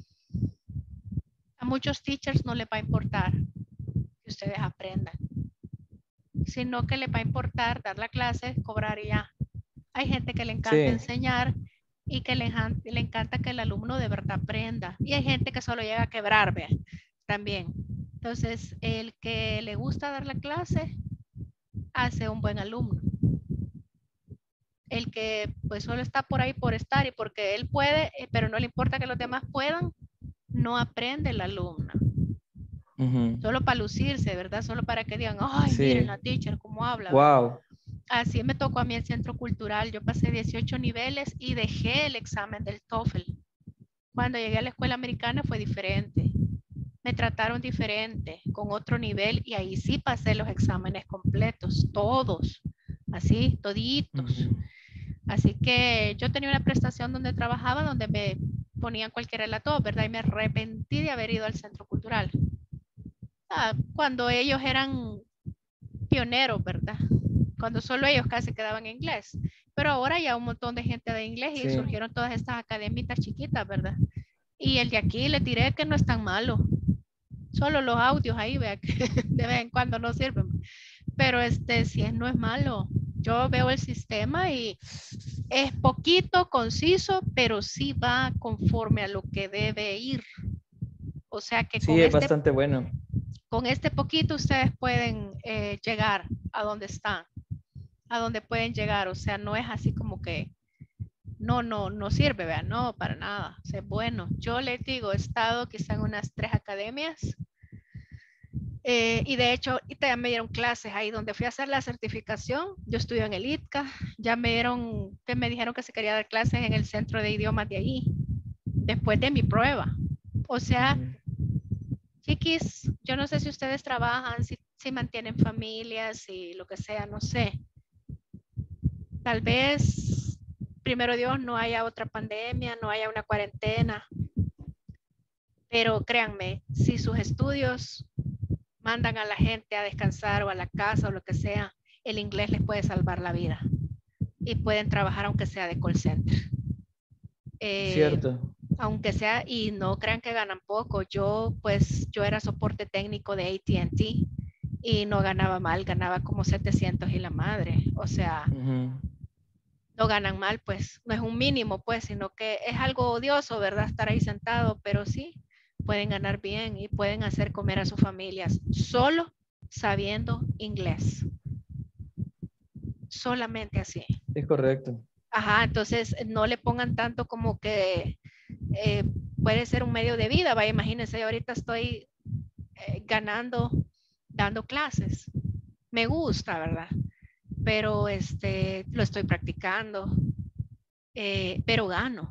A muchos teachers no les va a importar que ustedes aprendan, sino que les va a importar dar la clase, cobrar y ya. Hay gente que le encanta Sí. enseñar y que le, le encanta que el alumno de verdad aprenda. Y hay gente que solo llega a quebrar, vean, también. Entonces, el que le gusta dar la clase, hace un buen alumno. el que pues solo está por ahí por estar y porque él puede, eh, pero no le importa que los demás puedan, no aprende la alumna. Ujú. Solo para lucirse, ¿verdad? Solo para que digan, ay, Sí. miren la teacher, cómo habla. Wow. Así me tocó a mí el centro cultural. Yo pasé dieciocho niveles y dejé el examen del TOEFL. Cuando llegué a la escuela americana fue diferente. Me trataron diferente, con otro nivel, y ahí sí pasé los exámenes completos, todos, así, toditos. Ujú. Así que yo tenía una prestación donde trabajaba, donde me ponían cualquier relator, ¿verdad? Y me arrepentí de haber ido al centro cultural. Ah, cuando ellos eran pioneros, ¿verdad? Cuando solo ellos casi quedaban en inglés. Pero ahora ya un montón de gente de inglés y Sí. surgieron todas estas academitas chiquitas, ¿verdad? Y el de aquí le diré que no es tan malo. Solo los audios ahí, vea, que de vez en cuando no sirven. Pero este, si es, no es malo. Yo veo el sistema y es poquito, conciso, pero sí va conforme a lo que debe ir. O sea que Sí, con es este, bastante bueno. con este poquito ustedes pueden eh, llegar a donde están, a donde pueden llegar. O sea, no es así como que no, no, no sirve, vean, no, para nada. O sea, bueno, yo les digo, he estado quizá en unas tres academias. Eh, y de hecho, y ya me dieron clases ahí donde fui a hacer la certificación. Yo estudio en el I T C A. Ya me dieron, que me dijeron que se quería dar clases en el centro de idiomas de ahí, después de mi prueba. O sea, chiquis, yo no sé si ustedes trabajan, si, si mantienen familias, si lo que sea, no sé. Tal vez, primero Dios, no haya otra pandemia, no haya una cuarentena. Pero créanme, si sus estudios mandan a la gente a descansar o a la casa o lo que sea, el inglés les puede salvar la vida. Y pueden trabajar aunque sea de call center. Eh, Cierto. Aunque sea, y no crean que ganan poco. Yo, pues, yo era soporte técnico de A T and T y no ganaba mal, ganaba como setecientos y la madre. O sea, Ujú. no ganan mal, pues, no es un mínimo, pues, sino que es algo odioso, ¿verdad? Estar ahí sentado, pero sí, pueden ganar bien y pueden hacer comer a sus familias solo sabiendo inglés. Solamente así. Es correcto. Ajá, entonces no le pongan tanto como que eh, puede ser un medio de vida. Vaya, imagínense, yo ahorita estoy eh, ganando, dando clases. Me gusta, ¿verdad? Pero este, lo estoy practicando, eh, pero gano.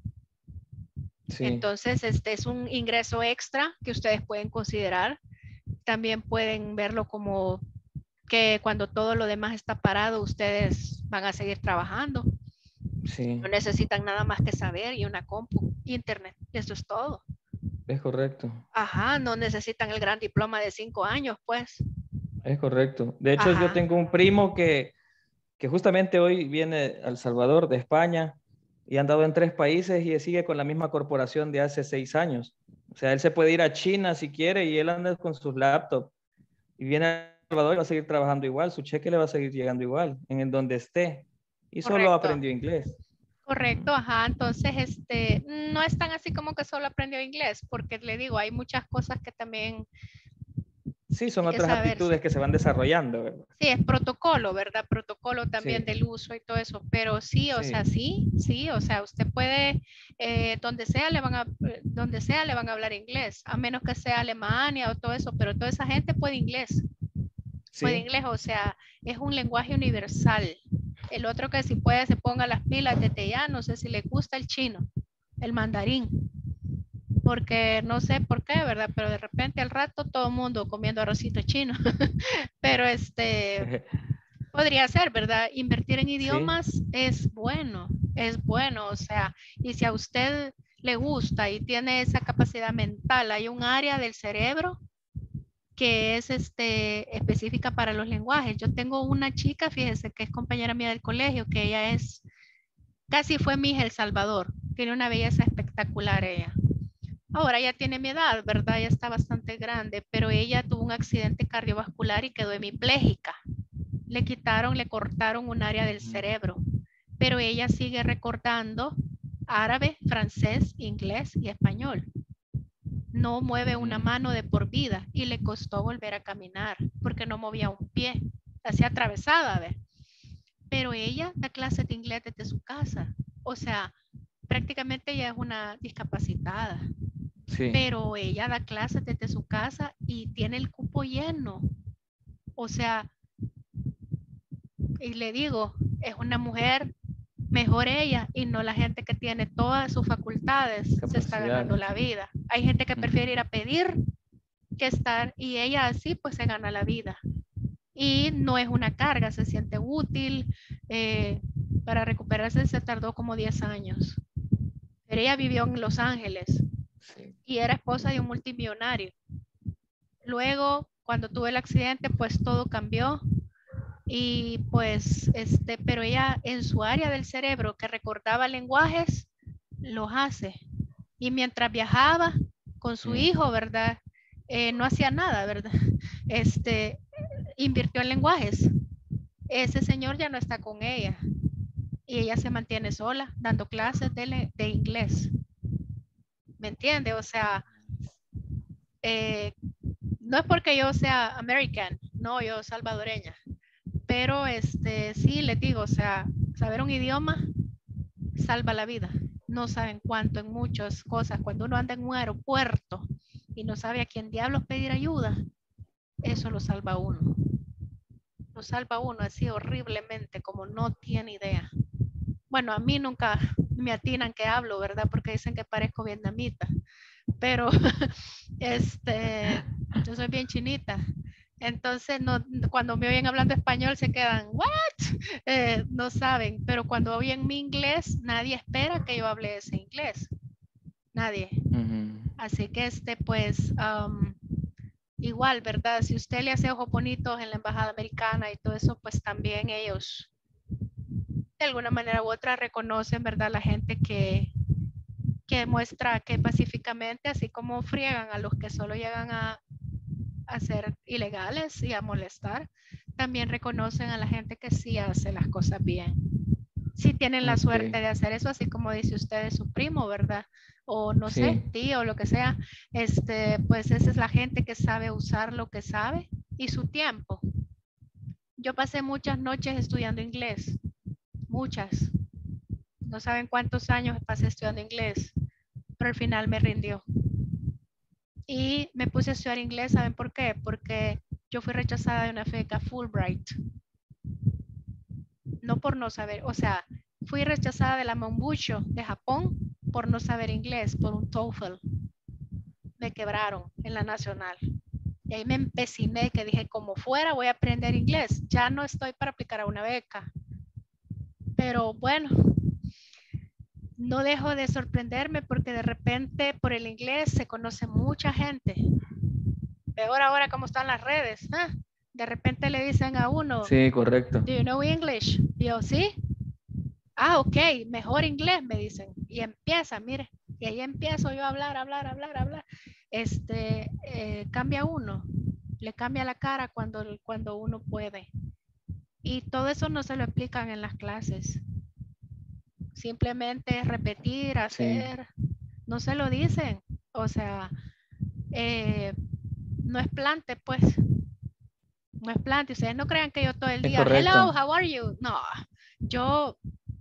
Sí. Entonces, este es un ingreso extra que ustedes pueden considerar. También pueden verlo como que cuando todo lo demás está parado, ustedes van a seguir trabajando. Sí. No necesitan nada más que saber y una compu, internet, eso es todo. Es correcto. Ajá, no necesitan el gran diploma de cinco años, pues. Es correcto. De hecho, Ajá. yo tengo un primo que, que justamente hoy viene a El Salvador, de España, y ha andado en tres países y sigue con la misma corporación de hace seis años. O sea, él se puede ir a China si quiere y él anda con sus laptops. Y viene a El Salvador y va a seguir trabajando igual. Su cheque le va a seguir llegando igual, en el donde esté. Y Correcto. solo aprendió inglés. Correcto, ajá. Entonces, este, no es tan así como que solo aprendió inglés, porque le digo, hay muchas cosas que también... Sí, son hay que otras saber. aptitudes que se van desarrollando, ¿verdad? Sí, es protocolo, ¿verdad? Protocolo también Sí. del uso y todo eso, pero sí, o Sí. sea, sí, sí, o sea, usted puede, eh, donde sea le van a, donde sea le van a hablar inglés, a menos que sea Alemania o todo eso, pero toda esa gente puede inglés, Sí. puede inglés, o sea, es un lenguaje universal. El otro que si puede se ponga las pilas desde ya, no sé si le gusta el chino, el mandarín, porque no sé por qué, ¿verdad? Pero de repente al rato todo el mundo comiendo arrocito chino, pero este... podría ser, ¿verdad? Invertir en idiomas sí. es bueno, es bueno, o sea, y si a usted le gusta y tiene esa capacidad mental, hay un área del cerebro que es este, específica para los lenguajes. Yo tengo una chica, fíjese, que es compañera mía del colegio, que ella es, casi fue mi hija El Salvador, tiene una belleza espectacular ella. Ahora ya tiene mi edad, ¿verdad? Ya está bastante grande, pero ella tuvo un accidente cardiovascular y quedó hemipléjica. Le quitaron, le cortaron un área del cerebro, pero ella sigue recordando árabe, francés, inglés y español. No mueve una mano de por vida y le costó volver a caminar porque no movía un pie, hacía atravesada, ¿ve? pero ella da clases de inglés desde su casa. O sea, prácticamente ella es una discapacitada. Sí. Pero ella da clases desde su casa y tiene el cupo lleno. O sea, y le digo, es una mujer, mejor ella y no la gente que tiene todas sus facultades, se está ganando la vida. Hay gente que prefiere ir a pedir que estar, y ella así pues se gana la vida. Y no es una carga, se siente útil. Eh, para recuperarse se tardó como diez años. Pero ella vivió en Los Ángeles. Sí. Y era esposa de un multimillonario. Luego, cuando tuve el accidente, pues todo cambió. Y pues, este, pero ella en su área del cerebro que recordaba lenguajes, los hace. Y mientras viajaba con su hijo, ¿verdad? Eh, no hacía nada, ¿verdad? Este, invirtió en lenguajes. Ese señor ya no está con ella. Y ella se mantiene sola, dando clases de, de inglés. ¿Me entiende? O sea, eh, no es porque yo sea American, no, yo salvadoreña. Pero este, sí, les digo, o sea, saber un idioma salva la vida. No saben cuánto en muchas cosas. Cuando uno anda en un aeropuerto y no sabe a quién diablos pedir ayuda, eso lo salva a uno. Lo salva a uno así horriblemente, como no tiene idea. Bueno, a mí nunca me atinan que hablo, ¿verdad? Porque dicen que parezco vietnamita. Pero este, yo soy bien chinita. Entonces, no, cuando me oyen hablando español se quedan, ¿what? Eh, no saben, pero cuando oyen mi inglés, nadie espera que yo hable ese inglés. Nadie. Uh-huh. Así que, este, pues, um, igual, ¿verdad? Si usted le hace ojos bonitos en la embajada americana y todo eso, pues también ellos, de alguna manera u otra, reconocen, ¿verdad? La gente que, que muestra que pacíficamente, así como friegan a los que solo llegan a a ser ilegales y a molestar, también reconocen a la gente que sí hace las cosas bien. Si tienen la okay. suerte de hacer eso, así como dice usted de su primo, ¿verdad? O no sí. sé, tío, o lo que sea, este, pues esa es la gente que sabe usar lo que sabe y su tiempo. Yo pasé muchas noches estudiando inglés, muchas. No saben cuántos años pasé estudiando inglés, pero al final me rindió. Y me puse a estudiar inglés, ¿saben por qué? Porque yo fui rechazada de una beca Fulbright. No por no saber, o sea, fui rechazada de la Monbusho de Japón por no saber inglés, por un TOEFL. Me quebraron en la nacional. Y ahí me empeciné, que dije, como fuera voy a aprender inglés. Ya no estoy para aplicar a una beca. Pero bueno, no dejo de sorprenderme porque de repente por el inglés se conoce mucha gente. Peor ahora como están las redes. ¿eh? De repente le dicen a uno. Sí, correcto. Do you know English? Y yo, sí. Ah, ok, mejor inglés, me dicen. Y empieza, mire. Y ahí empiezo yo a hablar, hablar, hablar, hablar. Este, eh, cambia uno. Le cambia la cara cuando, cuando uno puede. Y todo eso no se lo explican en las clases. Simplemente repetir, hacer, sí. No se lo dicen, o sea, eh, no es plante, pues, no es plante. Ustedes no crean que yo todo el día, hello, how are you? No, yo,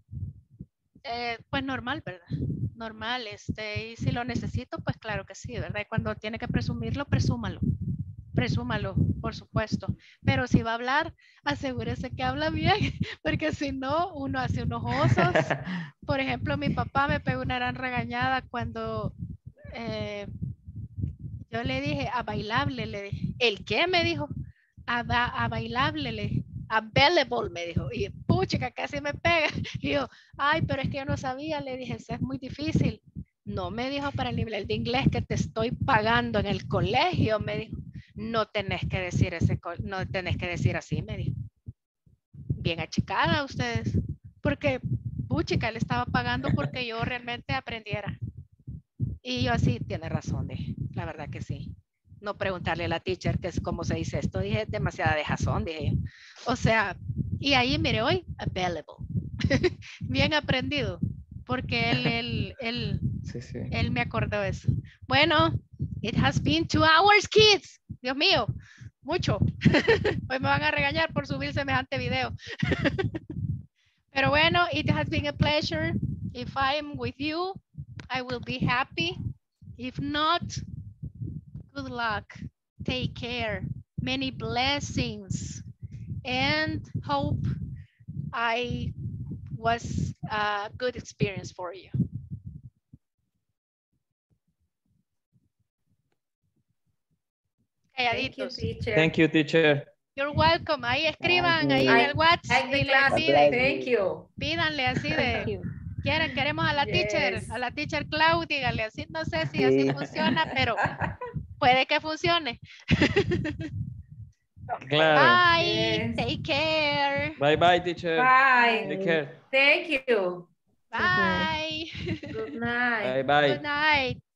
eh, pues normal, ¿verdad? Normal, este, y si lo necesito, pues claro que sí, ¿verdad? Y cuando tiene que presumirlo, presúmalo. Presúmalo, por supuesto. Pero si va a hablar, asegúrese que habla bien, porque si no, uno hace unos osos. Por ejemplo, mi papá me pegó una gran regañada cuando eh, yo le dije a bailable, le dije, ¿el qué? Me dijo, a, a bailable, le dije, available, me dijo, y pucha, casi me pega. Y yo, ay, pero es que yo no sabía, le dije, eso es muy difícil. No, me dijo, para el nivel de inglés que te estoy pagando en el colegio, me dijo. No tenés que decir ese, no tenés que decir así, me dijo. Bien achicada ustedes, porque puchica le estaba pagando porque yo realmente aprendiera. Y yo así, tiene razón, dije, la verdad que sí. No preguntarle a la teacher que es cómo se dice esto, dije, demasiada dejazón, dije. O sea, y ahí mire hoy, available. Bien aprendido, porque él, él, él, sí, sí. él me acordó eso. Bueno, it has been two hours, kids. Dios mío, mucho. Hoy me van a regañar por subir semejante video. Pero bueno, it has been a pleasure. If I am with you, I will be happy. If not, good luck. Take care. Many blessings. And hope I was a good experience for you. Thank you, Calladitos. teacher. Thank you, teacher. You're welcome. Ahí escriban, ahí I en el WhatsApp. like the Y le class. piden, Thank you. pídanle así de, quieren, queremos a la teacher, Yes. a la teacher Clau, dígale así. No sé si así Sí. funciona, pero puede que funcione. Claro. Bye. Yes. Take care. Bye, bye, teacher. Bye. Take care. Thank you. Bye. Good night. Bye, bye. Good night.